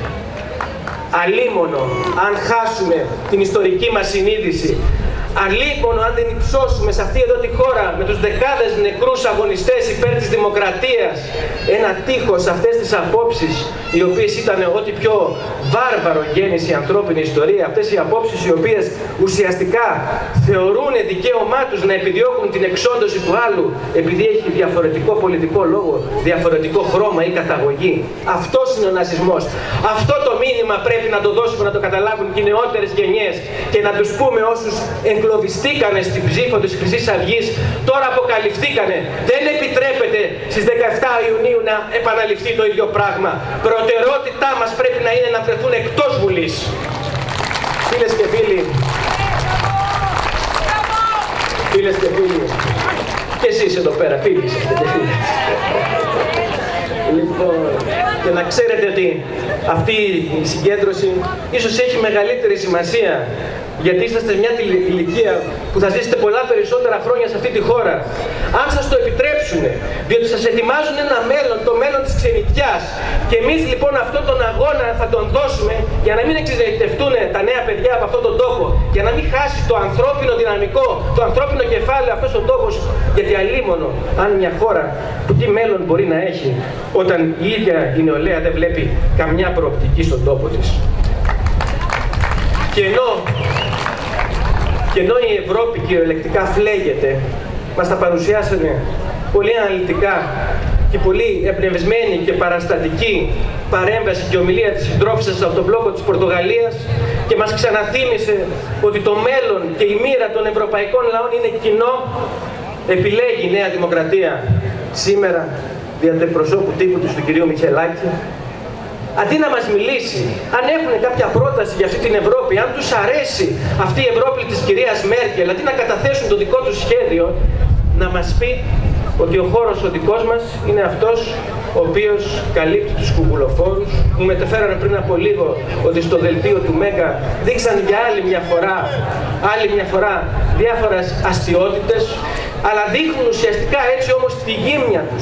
Αλίμονο αν χάσουμε την ιστορική μας συνείδηση. Αλίμονο αν δεν υψώσουμε σε αυτή εδώ τη χώρα με τους δεκάδες νεκρούς αγωνιστές υπέρ της δημοκρατίας ένα τείχος σε αυτές τις απόψεις, οι οποίες ήταν ό,τι πιο βάρβαρο γέννηση η ανθρώπινη ιστορία, αυτές οι απόψεις οι οποίες ουσιαστικά θεωρούν δικαίωμά τους να επιδιώκουν την εξόντωση του άλλου επειδή έχει διαφορετικό πολιτικό λόγο, διαφορετικό χρώμα ή καταγωγή. Αυτός είναι ο ναζισμός. Αυτό το μήνυμα πρέπει να το δώσουμε, να το καταλάβουν και οι νεότερες γενιές και να τους πούμε όσους εγκλωβιστήκανε στην ψήφο της Χρυσής Αυγής, τώρα αποκαλυφθήκανε. Δεν επιτρέπεται στις 17 Ιουνίου να επαναληφθεί το ίδιο πράγμα. Προτεραιότητά μας πρέπει να είναι να βρεθούν εκτός Βουλής. Φίλες και φίλοι, και εσείς εδώ πέρα, φίλοι είστε και φίλες. Λοιπόν, και να ξέρετε ότι αυτή η συγκέντρωση ίσως έχει μεγαλύτερη σημασία, γιατί είσαστε μια ηλικία που θα ζήσετε πολλά περισσότερα χρόνια σε αυτή τη χώρα. Αν σας το επιτρέψουν, διότι σας ετοιμάζουν ένα μέλλον, το μέλλον της ξενιτιάς. Και εμείς λοιπόν αυτόν τον αγώνα θα τον δώσουμε για να μην εξειδικευτούν τα νέα παιδιά από αυτόν τον τόπο, για να μην χάσει το ανθρώπινο δυναμικό, το ανθρώπινο κεφάλαιο αυτός ο τόπος. Γιατί αλίμονο αν μια χώρα που τι μέλλον μπορεί να έχει όταν η ίδια η νεολαία δεν βλέπει καμιά προοπτική στον τόπο της. Και ενώ η Ευρώπη κυριολεκτικά φλέγεται, μας τα παρουσιάσανε πολύ αναλυτικά και πολύ εμπνευσμένη και παραστατική παρέμβαση και ομιλία της συντρόφισσας από τον μπλόκο της Πορτογαλίας και μας ξαναθύμισε ότι το μέλλον και η μοίρα των ευρωπαϊκών λαών είναι κοινό. Επιλέγει η Νέα Δημοκρατία σήμερα δια του εκπροσώπου τύπου του κυρίου Μητσελάκη, αντί να μας μιλήσει, αν έχουν κάποια πρόταση για αυτή την Ευρώπη, αν τους αρέσει αυτή η Ευρώπη της κυρίας Μέρκελ, αντί να καταθέσουν το δικό τους σχέδιο, να μας πει ότι ο χώρος ο δικός μας είναι αυτός ο οποίος καλύπτει τους κουμπουλοφόρους. Μου μεταφέρανε πριν από λίγο ότι στο δελτίο του Μέγκα δείξαν για άλλη μια φορά διάφορες αστιότητες, αλλά δείχνουν ουσιαστικά έτσι όμως τη γύμνια τους, το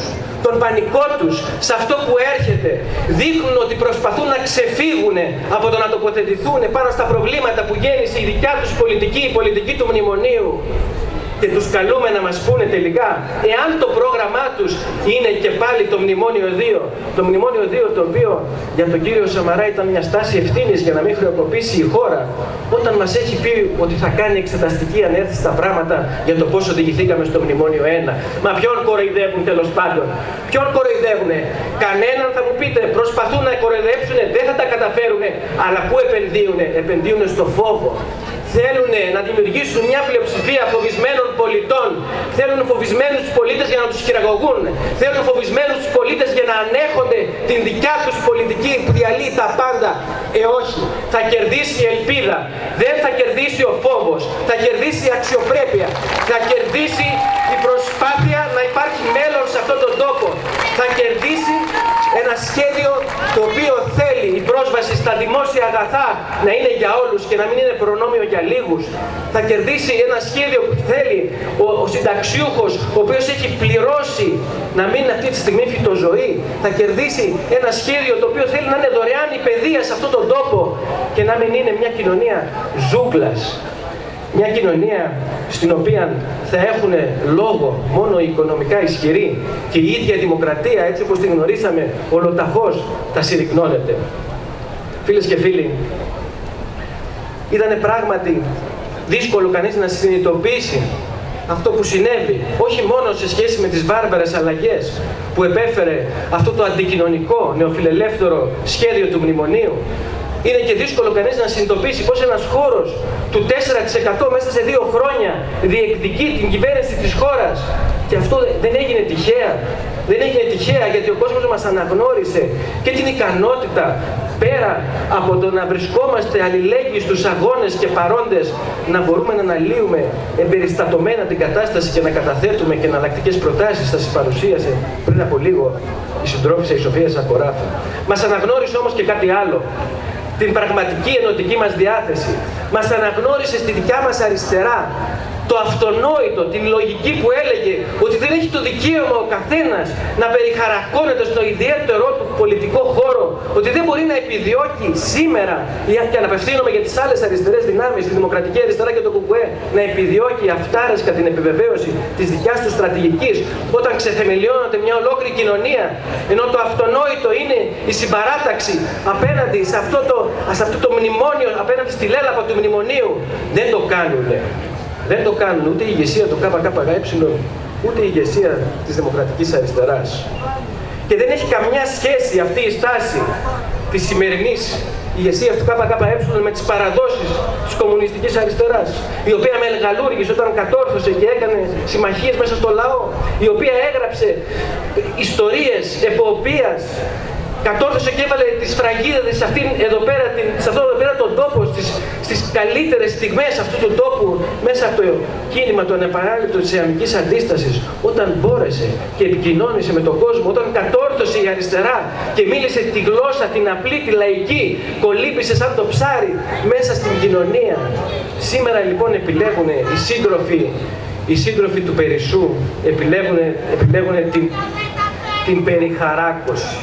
τον πανικό τους σε αυτό που έρχεται, δείχνουν ότι προσπαθούν να ξεφύγουν από το να τοποθετηθούν πάνω στα προβλήματα που γέννησε η δικιά τους πολιτική, η πολιτική του μνημονίου, και τους καλούμε να μας πούνε τελικά εάν το πρόγραμμά τους είναι και πάλι το Μνημόνιο 2. Το Μνημόνιο 2, το οποίο για τον κύριο Σαμαρά ήταν μια στάση ευθύνης για να μην χρεοκοπήσει η χώρα, όταν μας έχει πει ότι θα κάνει εξεταστική αν έρθει στα πράγματα για το πώς οδηγηθήκαμε στο Μνημόνιο 1. Μα ποιον κοροϊδεύουν τέλος πάντων? Ποιον κοροϊδεύουνε? Κανέναν, θα μου πείτε. Προσπαθούν να κοροϊδέψουνε, δεν θα τα καταφέρουνε. Αλλά πού επενδύουνε? Επενδύουνε στο φόβο. Θέλουν να δημιουργήσουν μια πλειοψηφία φοβισμένων πολιτών. Θέλουν φοβισμένους πολίτες για να τους χειραγωγούν. Θέλουν φοβισμένους πολίτες για να ανέχονται την δικιά τους πολιτική που διαλύει τα πάντα. Όχι. Θα κερδίσει η ελπίδα. Δεν θα κερδίσει ο φόβος. Θα κερδίσει η αξιοπρέπεια. Θα κερδίσει η προσπάθεια να υπάρχει μέλλον σε αυτόν τον τόπο. Θα κερδίσει ένα σχέδιο το οποίο θέλει η πρόσβαση στα δημόσια αγαθά να είναι για όλους και να μην είναι προνόμιο για λίγους. Θα κερδίσει ένα σχέδιο που θέλει ο συνταξιούχος, ο οποίος έχει πληρώσει να μείνει αυτή τη στιγμή φυτοζωή. Θα κερδίσει ένα σχέδιο το οποίο θέλει να είναι δωρεάν η παιδεία σε αυτόν τον τόπο και να μην είναι μια κοινωνία ζούγκλας. Μια κοινωνία στην οποία θα έχουν λόγο μόνο οι οικονομικά ισχυροί και η ίδια η δημοκρατία, έτσι όπως την γνωρίσαμε, ολοταχώς θα συρρυκνώνεται. Φίλες και φίλοι, ήταν πράγματι δύσκολο κανείς να συνειδητοποιήσει αυτό που συνέβη, όχι μόνο σε σχέση με τις βάρβαρες αλλαγές που επέφερε αυτό το αντικοινωνικό, νεοφιλελεύθερο σχέδιο του μνημονίου. Είναι και δύσκολο κανείς να συνειδητοποιήσει πως ένας χώρος του 4% μέσα σε 2 χρόνια διεκδικεί την κυβέρνηση της χώρας. Και αυτό δεν έγινε τυχαία. Δεν έγινε τυχαία γιατί ο κόσμος μας αναγνώρισε και την ικανότητα, πέρα από το να βρισκόμαστε αλληλέγγυοι στους αγώνες και παρόντες, να μπορούμε να αναλύουμε εμπεριστατωμένα την κατάσταση και να καταθέτουμε και εναλλακτικές προτάσεις. Θα σας παρουσίασε πριν από λίγο η συντρόφισσα η Σοφία Σακοράφα. Μας αναγνώρισε όμως και κάτι άλλο. Την πραγματική ενωτική μας διάθεση. Μας αναγνώρισε στη δικιά μας αριστερά το αυτονόητο, την λογική που έλεγε ότι δεν έχει το δικαίωμα ο καθένας να περιχαρακώνεται στο ιδιαίτερο του πολιτικό χώρο, ότι δεν μπορεί να επιδιώκει σήμερα, και αναπευθύνομαι για τις άλλες αριστερές δυνάμεις, τη Δημοκρατική Αριστερά και το ΚΚΕ, να επιδιώκει αυτάρεσκα την επιβεβαίωση της δικιάς του στρατηγικής, όταν ξεθεμελιώνεται μια ολόκληρη κοινωνία, ενώ το αυτονόητο είναι η συμπαράταξη απέναντι σε αυτό το μνημόνιο, απέναντι στη λέλαπα του μνημονίου. Δεν το κάνουν. Δεν το κάνουν ούτε η ηγεσία του ΚΚΕ, ούτε η ηγεσία της Δημοκρατικής Αριστεράς. Και δεν έχει καμιά σχέση αυτή η στάση της σημερινής ηγεσίας του ΚΚΕ με τις παραδόσεις της κομμουνιστικής αριστεράς, η οποία μεγαλούργησε όταν κατόρθωσε και έκανε συμμαχίες μέσα στο λαό, η οποία έγραψε ιστορίες εποπίας, κατόρθωσε και έβαλε τις φραγίδες σε αυτόν εδώ πέρα τον τόπο, στις καλύτερες στιγμές αυτού του τόπου, μέσα από το κίνημα του ανεπαράλληλου της ιαμικής αντίστασης, όταν μπόρεσε και επικοινώνησε με τον κόσμο, όταν κατόρθωσε η αριστερά και μίλησε τη γλώσσα, την απλή, τη λαϊκή, κολύμπησε σαν το ψάρι μέσα στην κοινωνία. Σήμερα λοιπόν επιλέγουν οι σύντροφοι του Περισσού, επιλέγουν την περιχαράκωση.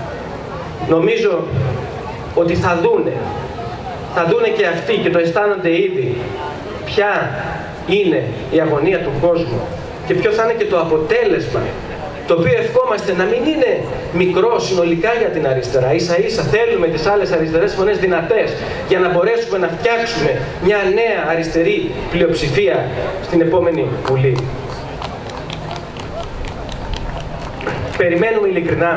Νομίζω ότι θα δούνε και αυτοί και το αισθάνονται ήδη ποια είναι η αγωνία του κόσμου και ποιο θα είναι και το αποτέλεσμα, το οποίο ευχόμαστε να μην είναι μικρό συνολικά για την αριστερά. Ίσα ίσα θέλουμε τις άλλες αριστερές φωνές δυνατές για να μπορέσουμε να φτιάξουμε μια νέα αριστερή πλειοψηφία στην επόμενη Βουλή. Περιμένουμε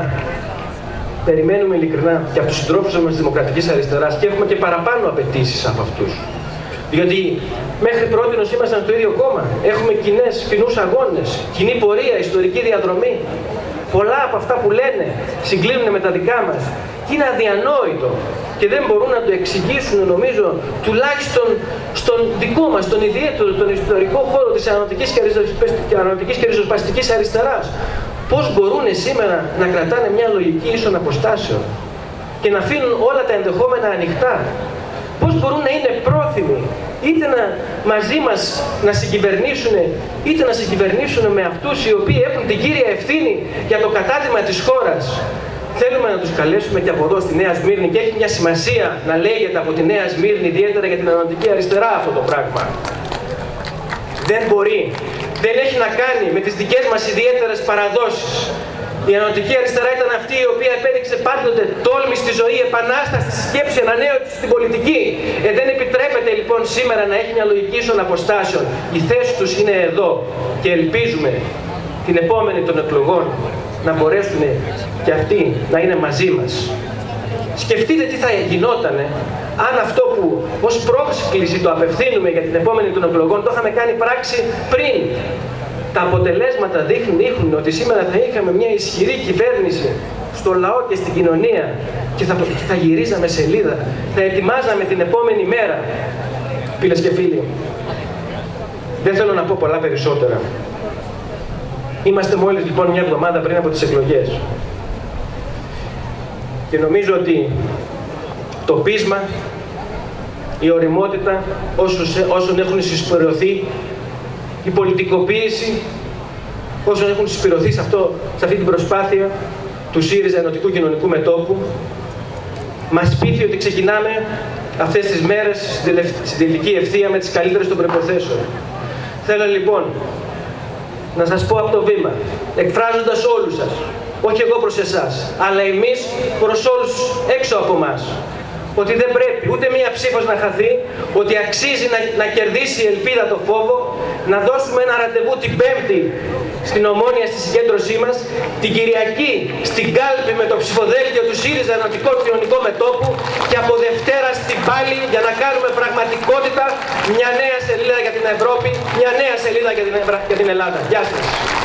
ειλικρινά και από τους συντρόφους μας της Δημοκρατικής Αριστεράς και έχουμε και παραπάνω απαιτήσεις από αυτούς. Διότι μέχρι πρότινος ήμασταν στο ίδιο κόμμα. Έχουμε κοινούς αγώνες, κοινή πορεία, ιστορική διαδρομή. Πολλά από αυτά που λένε συγκλίνουν με τα δικά μας. Και είναι αδιανόητο και δεν μπορούν να το εξηγήσουν, νομίζω, τουλάχιστον στον δικό μας, τον ιδιαίτερο, τον ιστορικό χώρο της ανατολικής και ριζοσπαστικής αριστεράς. Πώς μπορούν σήμερα να κρατάνε μια λογική ίσων αποστάσεων και να αφήνουν όλα τα ενδεχόμενα ανοιχτά. πώς μπορούν να είναι πρόθυμοι είτε μαζί μας να συγκυβερνήσουν, είτε να συγκυβερνήσουν με αυτούς οι οποίοι έχουν την κύρια ευθύνη για το κατάτημα της χώρας. Θέλουμε να τους καλέσουμε και από εδώ στη Νέα Σμύρνη, και έχει μια σημασία να λέγεται από τη Νέα Σμύρνη, ιδιαίτερα για την Ενωτική Αριστερά, αυτό το πράγμα. Δεν μπορεί, δεν έχει να κάνει με τις δικές μας ιδιαίτερες παραδόσεις. Η Ενωτική Αριστερά ήταν αυτή η οποία επέδειξε πάντοτε τόλμη στη ζωή, επανάσταση στη σκέψη, ανανέωση στην πολιτική. Δεν επιτρέπεται λοιπόν σήμερα να έχει μια λογική ίσων αποστάσεων. Η θέση τους είναι εδώ και ελπίζουμε την επόμενη των εκλογών να μπορέσουν και αυτοί να είναι μαζί μας. Σκεφτείτε τι θα γινότανε αν αυτό που ως πρόσκληση το απευθύνουμε για την επόμενη των εκλογών το είχαμε κάνει πράξη πριν. Τα αποτελέσματα δείχνουν ότι σήμερα θα είχαμε μια ισχυρή κυβέρνηση στο λαό και στην κοινωνία και θα γυρίζαμε σελίδα, θα ετοιμάζαμε την επόμενη μέρα. Φίλες και φίλοι, δεν θέλω να πω πολλά περισσότερα. Είμαστε μόλις λοιπόν μια εβδομάδα πριν από τις εκλογές. Και νομίζω ότι το πείσμα, η ωριμότητα όσων έχουν συσπηρωθεί, η πολιτικοποίηση όσων έχουν συσπηρωθεί σε αυτή την προσπάθεια του ΣΥΡΙΖΑ Ενωτικού Κοινωνικού Μετώπου, μας πείθει ότι ξεκινάμε αυτές τις μέρες στην τελική ευθεία με τις καλύτερες των προϋποθέσεων. Θέλω λοιπόν να σας πω από το βήμα, εκφράζοντας όλους σας, όχι εγώ προς εσάς, αλλά εμείς προς όλους έξω από εμάς, ότι δεν πρέπει ούτε μία ψήφος να χαθεί, ότι αξίζει να κερδίσει η ελπίδα το φόβο, να δώσουμε ένα ραντεβού την Πέμπτη στην Ομόνια, στη συγκέντρωσή μας, την Κυριακή στην κάλπη με το ψηφοδέλτιο του ΣΥΡΙΖΑ Ενωτικό Κοινωνικό Μετώπου και από Δευτέρα στην πάλη για να κάνουμε πραγματικότητα μια νέα σελίδα για την Ευρώπη, μια νέα σελίδα για την Ελλάδα. Γεια σας.